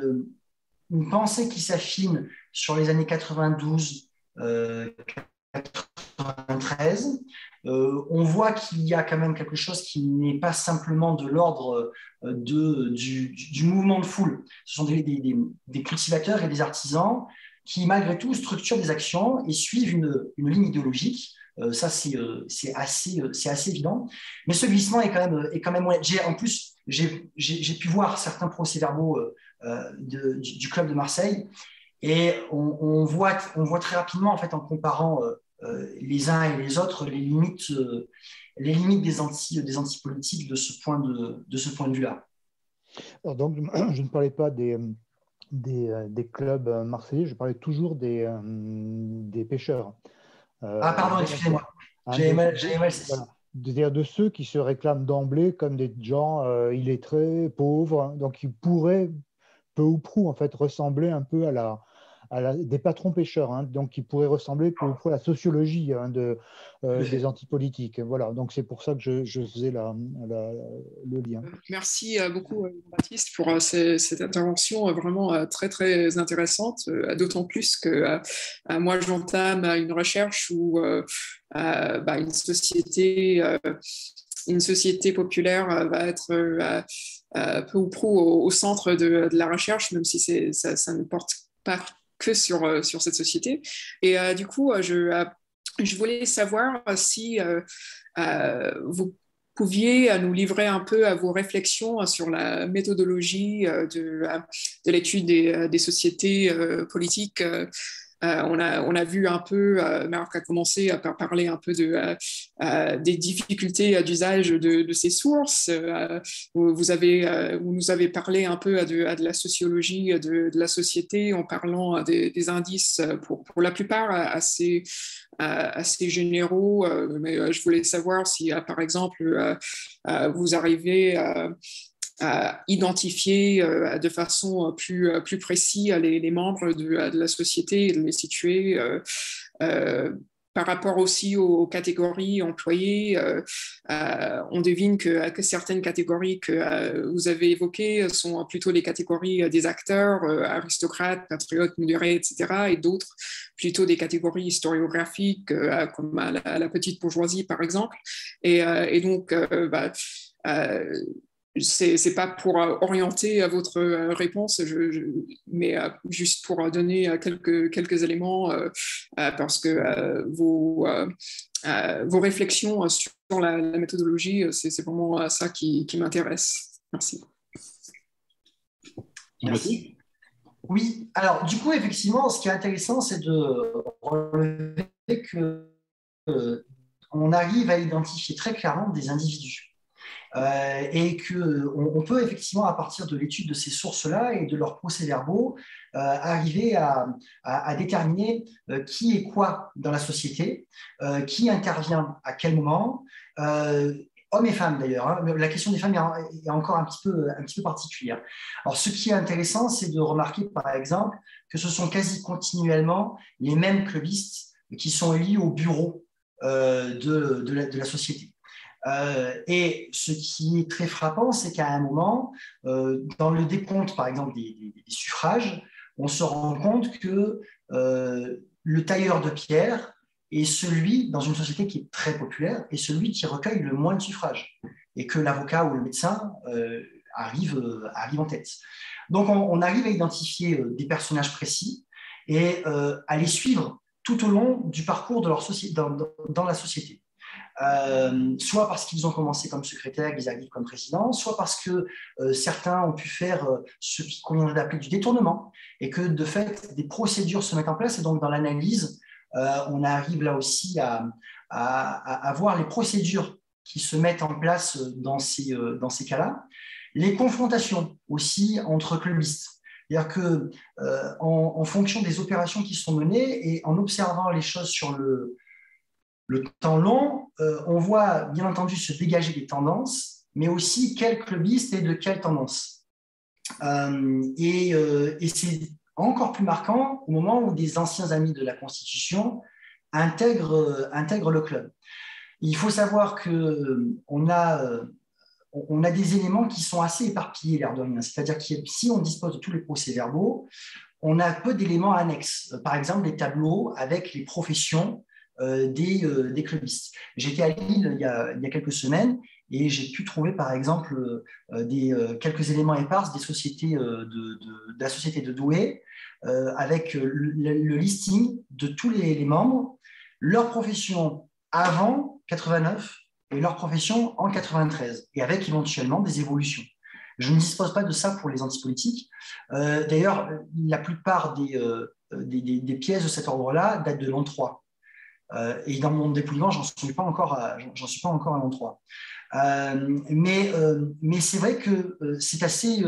une pensée qui s'affine sur les années 92, 93, on voit qu'il y a quand même quelque chose qui n'est pas simplement de l'ordre du mouvement de foule. Ce sont des cultivateurs et des artisans qui, malgré tout, structurent des actions et suivent une ligne idéologique. Ça, c'est assez évident. Mais ce glissement est quand même ouais. En plus, j'ai pu voir certains procès-verbaux du club de Marseille et on voit très rapidement, en fait, en comparant les uns et les autres, les limites des antipolitiques de ce point de vue-là. Alors donc, je ne parlais pas des clubs marseillais, je parlais toujours des pêcheurs. Pardon, excusez-moi. J'avais mal saisi. Voilà. C'est-à-dire de ceux qui se réclament d'emblée comme des gens illettrés, pauvres, donc qui pourraient peu ou prou en fait ressembler un peu à des patrons pêcheurs, hein, donc qui pourraient ressembler peu ou prou à la sociologie des antipolitiques. Voilà, donc c'est pour ça que je faisais le lien. Merci beaucoup Baptiste pour cette intervention vraiment très très intéressante, d'autant plus que moi j'entame une recherche où une société populaire va être peu ou prou au centre de la recherche, même si ça ne porte pas que sur cette société. Et du coup, je voulais savoir si vous pouviez nous livrer un peu à vos réflexions sur la méthodologie de l'étude des sociétés politiques. On a vu un peu, Marc a commencé à parler un peu des difficultés d'usage de ces sources. Vous nous avez parlé un peu de la sociologie de la société en parlant des indices pour la plupart assez généraux. Mais je voulais savoir si, par exemple, vous arrivez à identifier de façon plus précise les membres de la société et de les situer par rapport aussi aux catégories employées. On devine que certaines catégories que vous avez évoquées sont plutôt les catégories des acteurs, aristocrates, patriotes, modérés, etc., et d'autres plutôt des catégories historiographiques comme la petite bourgeoisie, par exemple. Et donc, c'est pas pour orienter à votre réponse, mais juste pour donner quelques éléments parce que vos réflexions sur la méthodologie, c'est vraiment ça qui m'intéresse. Merci. Merci. Oui, alors du coup, effectivement, ce qui est intéressant, c'est de relever qu'on arrive à identifier très clairement des individus. Et qu'on peut effectivement, à partir de l'étude de ces sources-là et de leurs procès-verbaux, arriver à déterminer qui est quoi dans la société, qui intervient à quel moment, hommes et femmes d'ailleurs. Hein, la question des femmes est encore un petit peu particulière. Alors, ce qui est intéressant, c'est de remarquer, par exemple, que ce sont quasi continuellement les mêmes clubistes qui sont liés au bureau de la société. Et ce qui est très frappant, c'est qu'à un moment, dans le décompte, par exemple, des suffrages, on se rend compte que le tailleur de pierre est celui, dans une société qui est très populaire, est celui qui recueille le moins de suffrages, et que l'avocat ou le médecin arrive en tête. Donc, on arrive à identifier des personnages précis et à les suivre tout au long du parcours de leur dans la société. Soit parce qu'ils ont commencé comme secrétaire, ils arrivent comme président, soit parce que certains ont pu faire ce qu'on a appelé du détournement, et que de fait, des procédures se mettent en place, et donc dans l'analyse, on arrive là aussi à voir les procédures qui se mettent en place dans ces cas-là. Les confrontations aussi entre clubistes. C'est-à-dire qu'en fonction des opérations qui sont menées et en observant les choses sur le temps long, on voit bien entendu se dégager des tendances, mais aussi quel clubiste et de quelle tendance. Et c'est encore plus marquant au moment où des anciens amis de la Constitution intègrent le club. Il faut savoir qu'on a des éléments qui sont assez éparpillés, l'air de rien. C'est-à-dire que si on dispose de tous les procès-verbaux, on a peu d'éléments annexes. Par exemple, des tableaux avec les professions des clubistes. J'étais à Lille il y a quelques semaines et j'ai pu trouver par exemple quelques éléments épars des sociétés de la société de Douai avec le listing de tous les membres, leur profession avant 89 et leur profession en 93, et avec éventuellement des évolutions. Je ne dispose pas de ça pour les antipolitiques. D'ailleurs, la plupart des pièces de cet ordre-là datent de l'an 3. Et dans mon dépouillement, j'en suis pas encore à l'an 3. Mais c'est vrai que c'est assez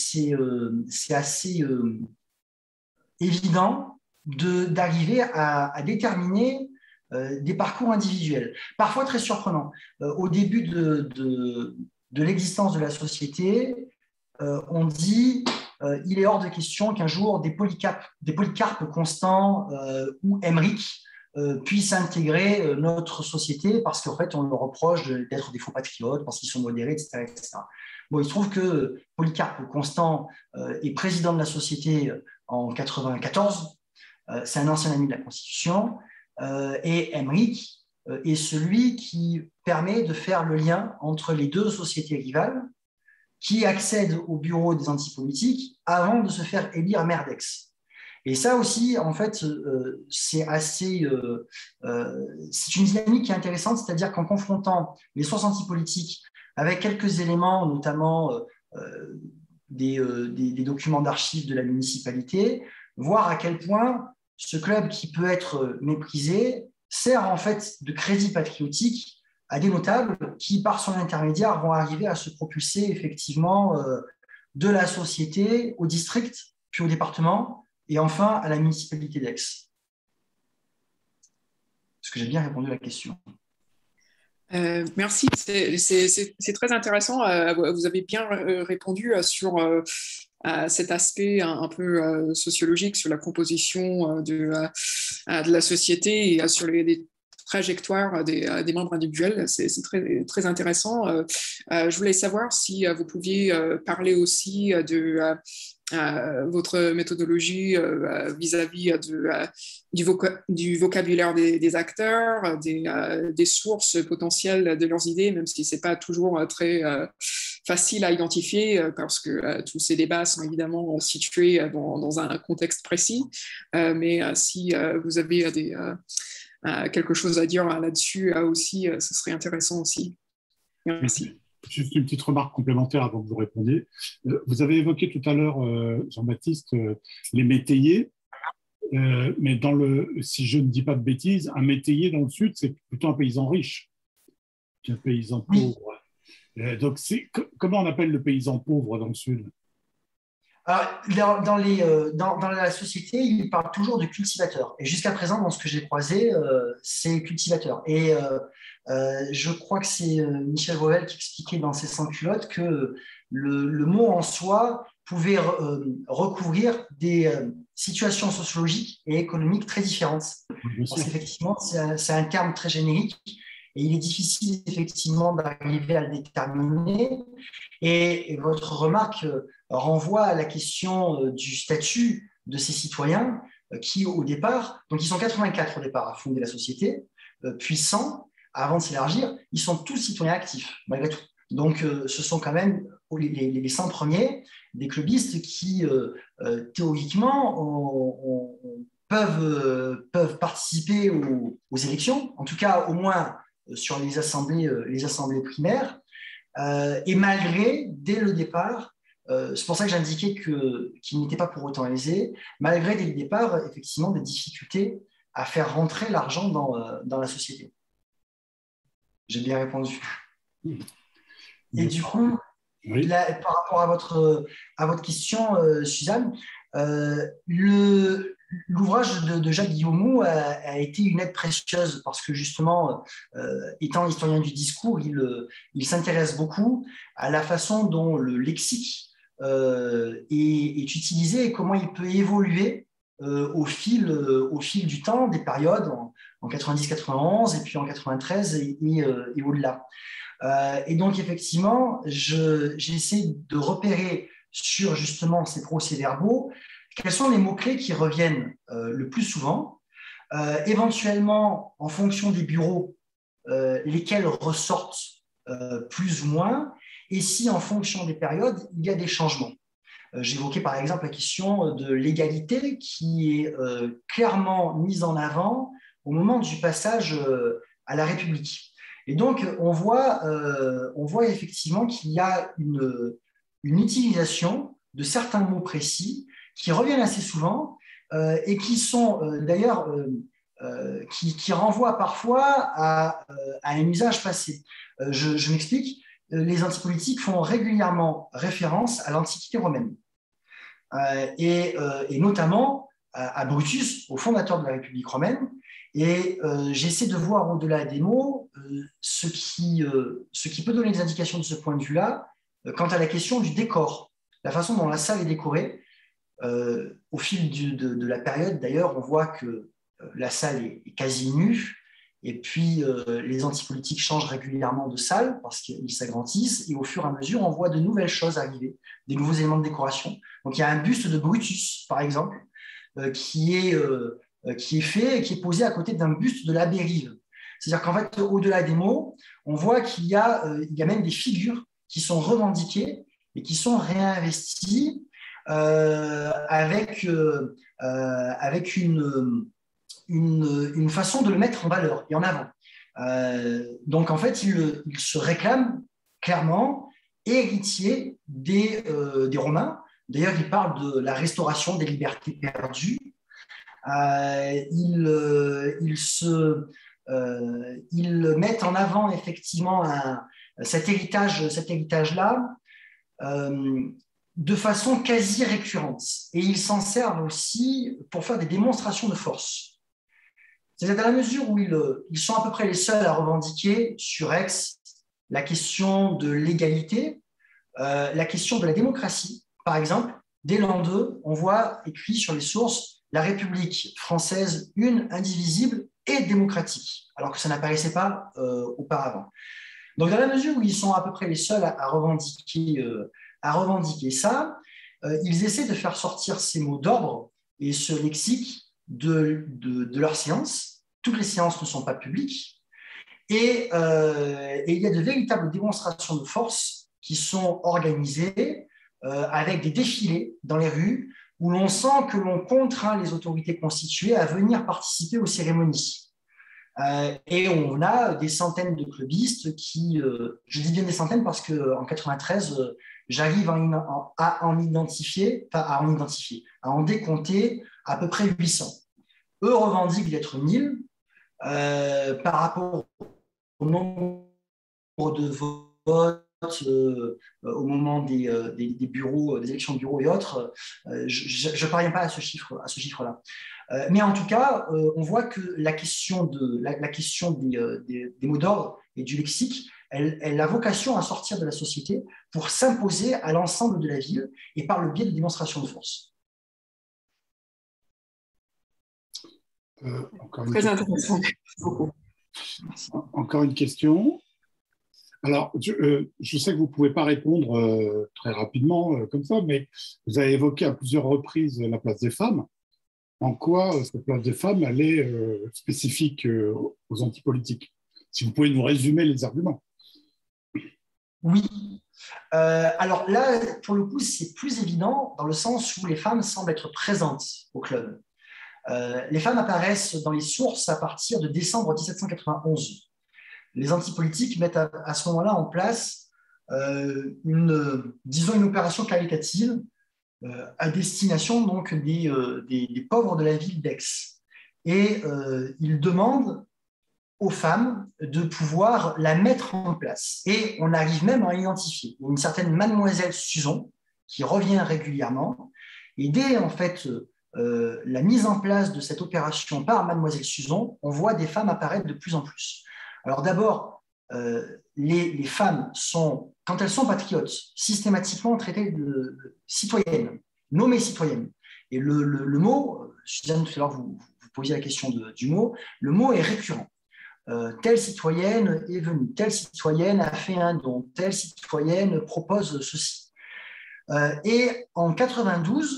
évident d'arriver à déterminer des parcours individuels, parfois très surprenants. Au début de l'existence de la société, on dit il est hors de question qu'un jour des Polycarpe Constant ou Émeric puissent intégrer notre société parce qu'en fait on leur reproche d'être des faux patriotes, parce qu'ils sont modérés, etc., etc. Bon, il se trouve que Polycarpe Constant est président de la société en 1994, c'est un ancien ami de la Constitution, et Émeric est celui qui permet de faire le lien entre les deux sociétés rivales qui accèdent au bureau des antipolitiques avant de se faire élire maire d'Aix. Et ça aussi, en fait, c'est une dynamique qui est intéressante, c'est-à-dire qu'en confrontant les sources antipolitiques avec quelques éléments, notamment des documents d'archives de la municipalité, voir à quel point ce club qui peut être méprisé sert en fait de crédit patriotique à des notables qui, par son intermédiaire, vont arriver à se propulser effectivement de la société au district, puis au département, et enfin à la municipalité d'Aix. Est-ce que j'ai bien répondu à la question? Merci, c'est très intéressant. Vous avez bien répondu sur cet aspect un peu sociologique, sur la composition de la société et sur les trajectoires des membres individuels. C'est très, très intéressant. Je voulais savoir si vous pouviez parler aussi de votre méthodologie vis-à-vis du vocabulaire des acteurs, des sources potentielles de leurs idées, même si ce n'est pas toujours très facile à identifier parce que tous ces débats sont évidemment situés dans un contexte précis. Mais si vous avez quelque chose à dire là-dessus aussi, ce serait intéressant aussi. Merci. Juste une petite remarque complémentaire avant que vous répondiez. Vous avez évoqué tout à l'heure, Jean-Baptiste, les métayers, mais si je ne dis pas de bêtises, un métayer dans le Sud, c'est plutôt un paysan riche qu'un paysan pauvre. Donc, comment on appelle le paysan pauvre dans le Sud? Alors, dans la société, il parle toujours de cultivateur. Et jusqu'à présent, dans ce que j'ai croisé, c'est cultivateur. Et je crois que c'est Michel Vauvel qui expliquait dans ses sans-culottes que le mot en soi pouvait recouvrir des situations sociologiques et économiques très différentes. Parce qu'effectivement, c'est un terme très générique et il est difficile effectivement d'arriver à le déterminer. Et votre remarque renvoie à la question du statut de ces citoyens qui, au départ, donc ils sont 84 au départ à fonder la société, puis 100 avant de s'élargir, ils sont tous citoyens actifs, malgré tout. Donc, ce sont quand même les 100 premiers des clubistes qui, théoriquement, peuvent participer aux élections, en tout cas au moins sur les assemblées primaires, et malgré, dès le départ, c'est pour ça que j'indiquais qu'ils n'étaient pas pour autant aisés, malgré dès le départ, effectivement, des difficultés à faire rentrer l'argent dans la société. J'ai bien répondu. Et du coup, oui. Là, par rapport à votre question, Suzanne, l'ouvrage de Jacques Guillaumeau a été une aide précieuse parce que justement, étant historien du discours, il s'intéresse beaucoup à la façon dont le lexique est utilisé et comment il peut évoluer au fil du temps, des périodes en 90-91 et puis en 93 et au-delà. Et donc, effectivement, j'essaie de repérer sur justement ces procès-verbaux quels sont les mots-clés qui reviennent le plus souvent éventuellement, en fonction des bureaux, lesquels ressortent plus ou moins, et si en fonction des périodes, il y a des changements. J'évoquais par exemple la question de l'égalité qui est clairement mise en avant au moment du passage à la République. Et donc, on voit effectivement qu'il y a une utilisation de certains mots précis qui reviennent assez souvent et qui sont d'ailleurs qui renvoient parfois à un usage passé. Je m'explique. Les antipolitiques font régulièrement référence à l'Antiquité romaine et notamment à Brutus, au fondateur de la République romaine. Et j'essaie de voir au-delà des mots ce qui peut donner des indications de ce point de vue-là quant à la question du décor, la façon dont la salle est décorée. Au fil de la période, d'ailleurs, on voit que la salle est quasi nue. Et puis, les antipolitiques changent régulièrement de salle parce qu'ils s'agrandissent. Et au fur et à mesure, on voit de nouvelles choses arriver, des nouveaux éléments de décoration. Donc, il y a un buste de Brutus, par exemple, qui est fait et qui est posé à côté d'un buste de l'abbé Rive. C'est-à-dire qu'en fait, au-delà des mots, on voit qu'il y a même des figures qui sont revendiquées et qui sont réinvesties avec une façon de le mettre en valeur et en avant. Donc, en fait, il se réclame clairement héritier des Romains. D'ailleurs, il parle de la restauration des libertés perdues. Ils mettent en avant effectivement cet héritage-là de façon quasi récurrente. Et ils s'en servent aussi pour faire des démonstrations de force. C'est à la mesure où ils sont à peu près les seuls à revendiquer sur Aix la question de l'égalité, la question de la démocratie. Par exemple, dès l'an 2, on voit écrit sur les sources « La République française, une, indivisible et démocratique », alors que ça n'apparaissait pas auparavant. Donc, dans la mesure où ils sont à peu près les seuls à revendiquer ça, ils essaient de faire sortir ces mots d'ordre et ce lexique de leurs séances. Toutes les séances ne sont pas publiques. Et il y a de véritables démonstrations de force qui sont organisées avec des défilés dans les rues où l'on sent que l'on contraint les autorités constituées à venir participer aux cérémonies. Et on a des centaines de clubistes qui, je dis bien des centaines parce qu'en 93, j'arrive à en décompter à peu près 800. Eux revendiquent d'être 1000 par rapport au nombre de votes au moment des bureaux, des élections de bureaux et autres. Je ne parviens pas à ce chiffre-là. Mais en tout cas, on voit que la question des mots d'ordre et du lexique, elle a vocation à sortir de la société pour s'imposer à l'ensemble de la ville et par le biais de démonstrations de force. Très intéressant. Encore une question. Alors, je sais que vous ne pouvez pas répondre très rapidement comme ça, mais vous avez évoqué à plusieurs reprises la place des femmes. En quoi cette place des femmes, elle est spécifique aux antipolitiques? Si vous pouvez nous résumer les arguments. Oui. Alors là, pour le coup, c'est plus évident dans le sens où les femmes semblent être présentes au club. Les femmes apparaissent dans les sources à partir de décembre 1791. Les antipolitiques mettent à ce moment-là en place une opération caritative à destination donc des pauvres de la ville d'Aix. Et ils demandent aux femmes de pouvoir la mettre en place. Et on arrive même à identifier une certaine mademoiselle Suzon qui revient régulièrement. Et dès en fait la mise en place de cette opération par mademoiselle Suzon, on voit des femmes apparaître de plus en plus. Alors d'abord, les femmes sont, quand elles sont patriotes, systématiquement traitées de citoyennes, nommées citoyennes. Et le mot, Suzanne, tout à l'heure, vous posiez la question du mot, le mot est récurrent. Telle citoyenne est venue, telle citoyenne a fait un don, telle citoyenne propose ceci. Et en 92,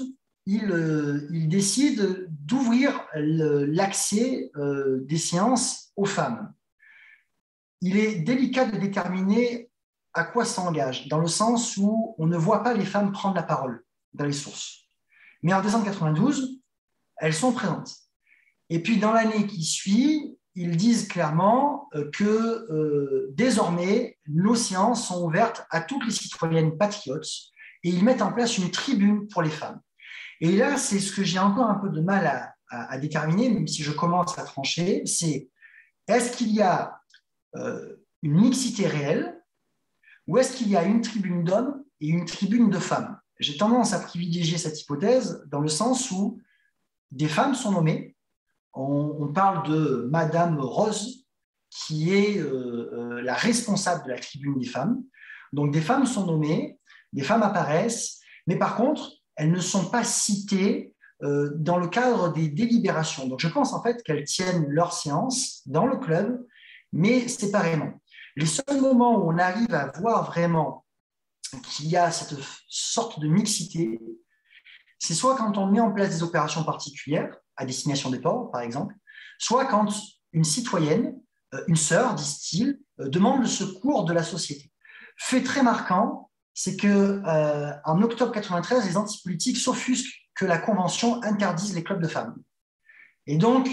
il décide d'ouvrir l'accès des séances aux femmes. Il est délicat de déterminer à quoi ça engage, dans le sens où on ne voit pas les femmes prendre la parole dans les sources. Mais en décembre 92, elles sont présentes. Et puis dans l'année qui suit, ils disent clairement que désormais, nos séances sont ouvertes à toutes les citoyennes patriotes et ils mettent en place une tribune pour les femmes. Et là, c'est ce que j'ai encore un peu de mal à déterminer, même si je commence à trancher, c'est est-ce qu'il y a une mixité réelle ou est-ce qu'il y a une tribune d'hommes et une tribune de femmes? J'ai tendance à privilégier cette hypothèse dans le sens où des femmes sont nommées. On parle de Madame Rose, qui est la responsable de la tribune des femmes. Donc des femmes sont nommées, des femmes apparaissent, mais par contre, elles ne sont pas citées dans le cadre des délibérations. Donc je pense en fait qu'elles tiennent leur séance dans le club, mais séparément. Les seuls moments où on arrive à voir vraiment qu'il y a cette sorte de mixité, c'est soit quand on met en place des opérations particulières, à destination des pauvres, par exemple, soit quand une citoyenne, une sœur, disent-ils, demande le secours de la société. Fait très marquant, c'est qu'en octobre 93, les antipolitiques s'offusquent que la Convention interdise les clubs de femmes. Et donc,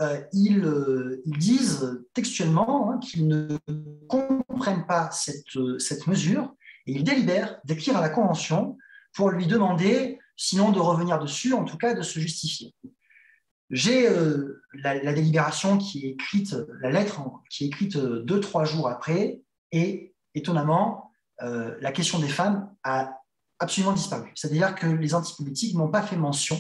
ils disent textuellement qu'ils ne comprennent pas cette mesure et ils délibèrent d'écrire à la Convention pour lui demander, sinon de revenir dessus, en tout cas de se justifier. J'ai la délibération qui est écrite, la lettre qui est écrite 2-3 jours après, et étonnamment, la question des femmes a absolument disparu. C'est-à-dire que les antipolitiques n'ont pas fait mention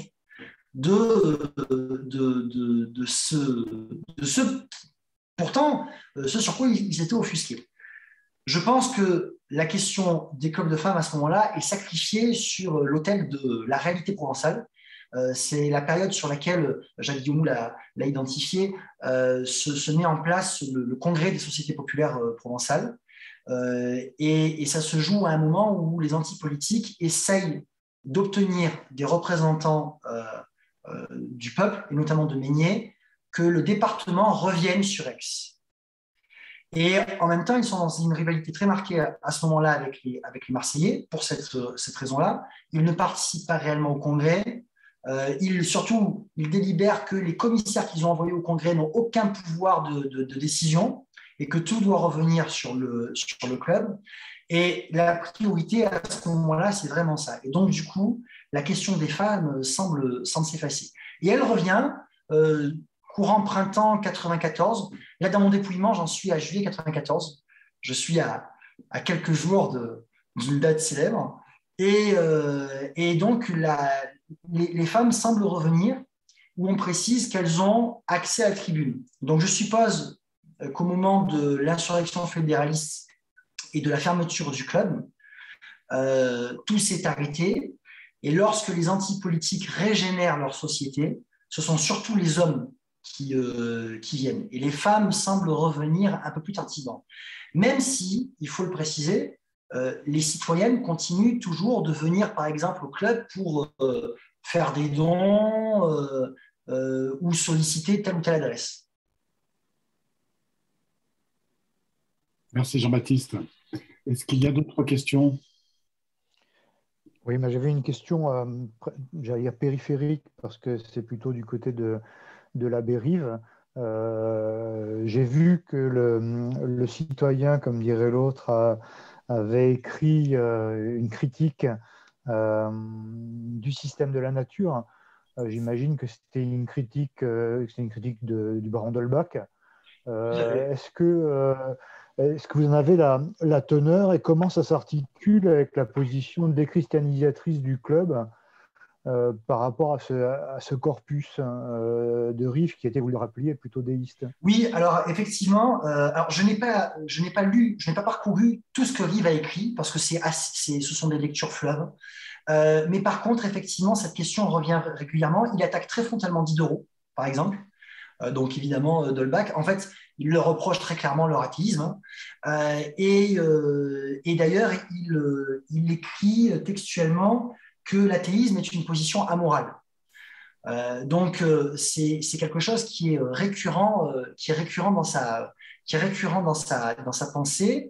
pourtant, ce sur quoi ils étaient offusqués. Je pense que la question des clubs de femmes à ce moment-là est sacrifiée sur l'autel de la réalité provençale. C'est la période sur laquelle Jacques Guillaume l'a identifié, se met en place le congrès des sociétés populaires provençales. Et ça se joue à un moment où les antipolitiques essayent d'obtenir des représentants du peuple, et notamment de Meignet, que le département revienne sur Aix. Et en même temps, ils sont dans une rivalité très marquée à ce moment-là avec les Marseillais, pour cette raison-là. Ils ne participent pas réellement au congrès. Surtout, ils délibèrent que les commissaires qu'ils ont envoyés au congrès n'ont aucun pouvoir de décision et que tout doit revenir sur le club. Et la priorité à ce moment-là, c'est vraiment ça. Et donc, du coup, la question des femmes semble s'effacer. Et elle revient courant printemps 94. Là, dans mon dépouillement, j'en suis à juillet 94. Je suis à quelques jours d'une date célèbre. Et donc, les femmes semblent revenir où on précise qu'elles ont accès à la tribune. Donc, je suppose qu'au moment de l'insurrection fédéraliste et de la fermeture du club, tout s'est arrêté. Et lorsque les antipolitiques régénèrent leur société, ce sont surtout les hommes qui viennent. Et les femmes semblent revenir un peu plus tardivement. Même si, il faut le préciser, les citoyennes continuent toujours de venir, par exemple, au club pour faire des dons ou solliciter telle ou telle adresse. Merci Jean-Baptiste. Est-ce qu'il y a d'autres questions? Oui, mais j'avais une question, j'allais dire périphérique, parce que c'est plutôt du côté de la Bérive. J'ai vu que le citoyen, comme dirait l'autre, avait écrit une critique du système de la nature. J'imagine que c'était une critique, du baron d'Holbach. Est-ce que vous en avez la teneur et comment ça s'articule avec la position déchristianisatrice du club par rapport à ce corpus de Rive qui était, vous le rappeliez, plutôt déiste? Oui, alors effectivement, je n'ai pas parcouru tout ce que Rive a écrit parce que ce sont des lectures fleuves. Mais par contre, effectivement, cette question revient régulièrement. Il attaque très frontalement Diderot, par exemple. Donc évidemment, d'Holbach. En fait, il leur reproche très clairement leur athéisme. Et d'ailleurs, il écrit textuellement que l'athéisme est une position amorale. Donc, c'est quelque chose qui est récurrent dans sa pensée.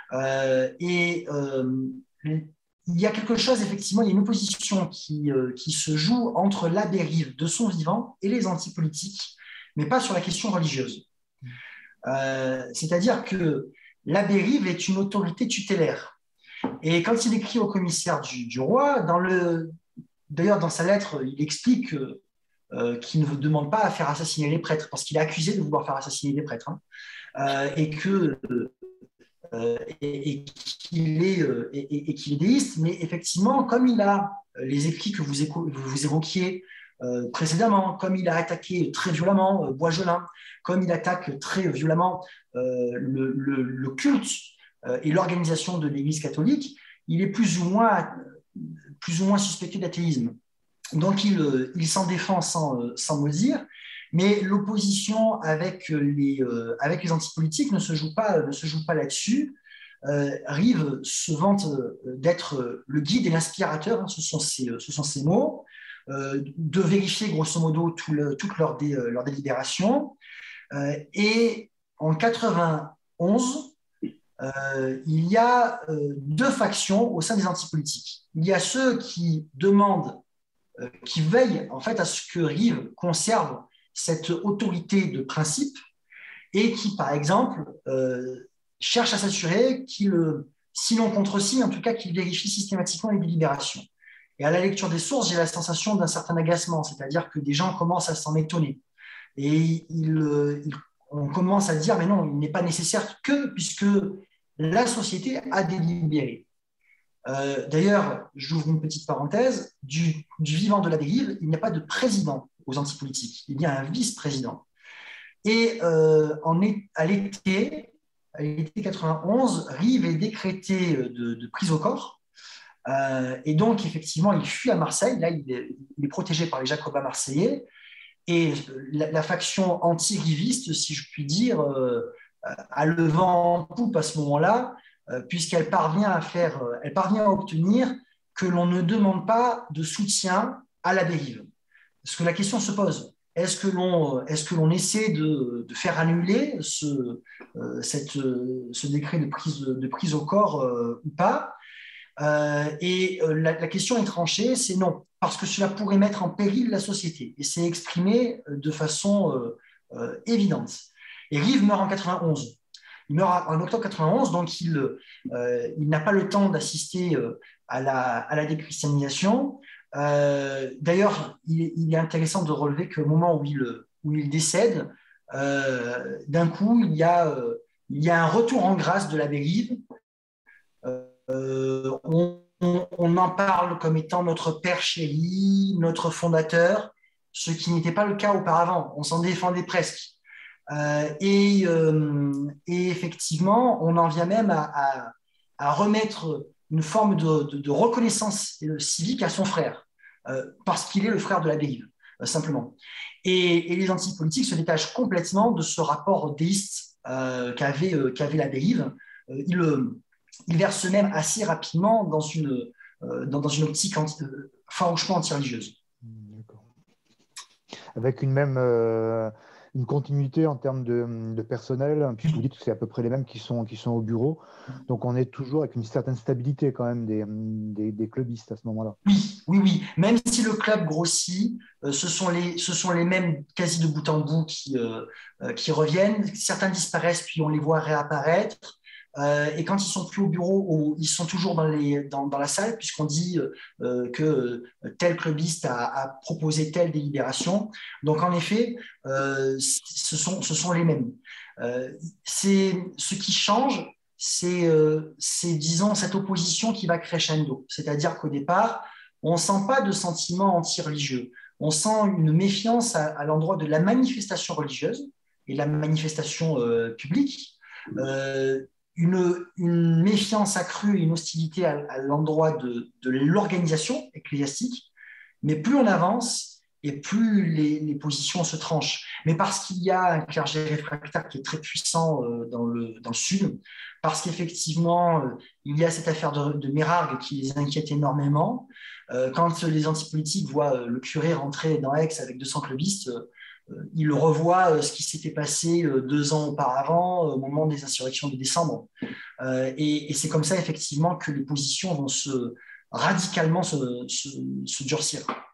Il y a quelque chose, effectivement, il y a une opposition qui se joue entre l'abbé Rive de son vivant et les antipolitiques, mais pas sur la question religieuse. C'est-à-dire que l'abbé Rive est une autorité tutélaire. Et quand il écrit au commissaire du roi, d'ailleurs dans sa lettre, il explique qu'il ne demande pas à faire assassiner les prêtres, parce qu'il est accusé de vouloir faire assassiner des prêtres, et qu'il est déiste, mais effectivement, comme il a les écrits que vous évoquiez précédemment, comme il a attaqué très violemment Boisgelin, comme il attaque très violemment le culte et l'organisation de l'Église catholique, il est plus ou moins suspecté d'athéisme. Donc, il s'en défend sans mot dire, mais l'opposition avec les antipolitiques ne se joue pas là-dessus. Rive se vante d'être le guide et l'inspirateur, ce sont ses mots, de vérifier grosso modo toutes leurs délibérations. Et en 91, il y a deux factions au sein des antipolitiques. Il y a ceux qui demandent, qui veillent en fait à ce que Rive conserve cette autorité de principe et qui, par exemple, cherchent à s'assurer qu'il, sinon contre-signe, en tout cas qu'il vérifie systématiquement les délibérations. Et à la lecture des sources, j'ai la sensation d'un certain agacement, c'est-à-dire que des gens commencent à s'en étonner. Et on commence à dire, mais non, il n'est pas nécessaire puisque la société a délibéré. D'ailleurs, j'ouvre une petite parenthèse, du vivant de l'abbé Rive, il n'y a pas de président aux antipolitiques, il y a un vice-président. Et à l'été 91, Rive est décrété de prise au corps. Et donc, effectivement, il fuit à Marseille. Là, il est protégé par les Jacobins marseillais. Et la faction anti-riviste, si je puis dire, a le vent en poupe à ce moment-là, puisqu'elle parvient à obtenir que l'on ne demande pas de soutien à l'abbé Rive. Parce que la question se pose. Est-ce que l'on essaie de faire annuler ce décret de prise au corps ou pas? La question est tranchée, c'est non, parce que cela pourrait mettre en péril la société. Et c'est exprimé de façon évidente. Et Rive meurt en 91. Il meurt en octobre 91, donc il n'a pas le temps d'assister à la déchristianisation. D'ailleurs, il est intéressant de relever qu'au moment où il décède, d'un coup, il y a un retour en grâce de l'abbé Rive. On en parle comme étant notre père chéri, notre fondateur, ce qui n'était pas le cas auparavant. On s'en défendait presque. Et effectivement, on en vient même à remettre une forme de reconnaissance civique à son frère, parce qu'il est le frère de l'abbé Rive, simplement. Et les antipolitiques se détachent complètement de ce rapport déiste qu'avait l'abbé Rive. Il verse même assez rapidement dans une optique farouchement anti-religieuse. D'accord. Avec une continuité en termes de personnel, puisque vous dites que c'est à peu près les mêmes qui sont au bureau. Donc on est toujours avec une certaine stabilité quand même des clubistes à ce moment-là. Oui. Même si le club grossit, ce sont les mêmes quasi de bout en bout qui reviennent. Certains disparaissent puis on les voit réapparaître. Et quand ils sont plus au bureau, ils sont toujours dans la salle, puisqu'on dit que tel clubiste a proposé telle délibération. Donc en effet, ce sont les mêmes. Ce qui change, c'est disons cette opposition qui va crescendo. C'est-à-dire qu'au départ, on ne sent pas de sentiment anti-religieux. On sent une méfiance à l'endroit de la manifestation religieuse et la manifestation publique. Une méfiance accrue et une hostilité à l'endroit de l'organisation ecclésiastique, mais plus on avance, et plus les positions se tranchent. Mais parce qu'il y a un clergé réfractaire qui est très puissant dans le sud, parce qu'effectivement, il y a cette affaire de Meyrargues qui les inquiète énormément. Quand les antipolitiques voient le curé rentrer dans Aix avec 200 clubistes, ils revoient ce qui s'était passé 2 ans auparavant, au moment des insurrections de décembre. Et c'est comme ça, effectivement, que les positions vont radicalement se durcir.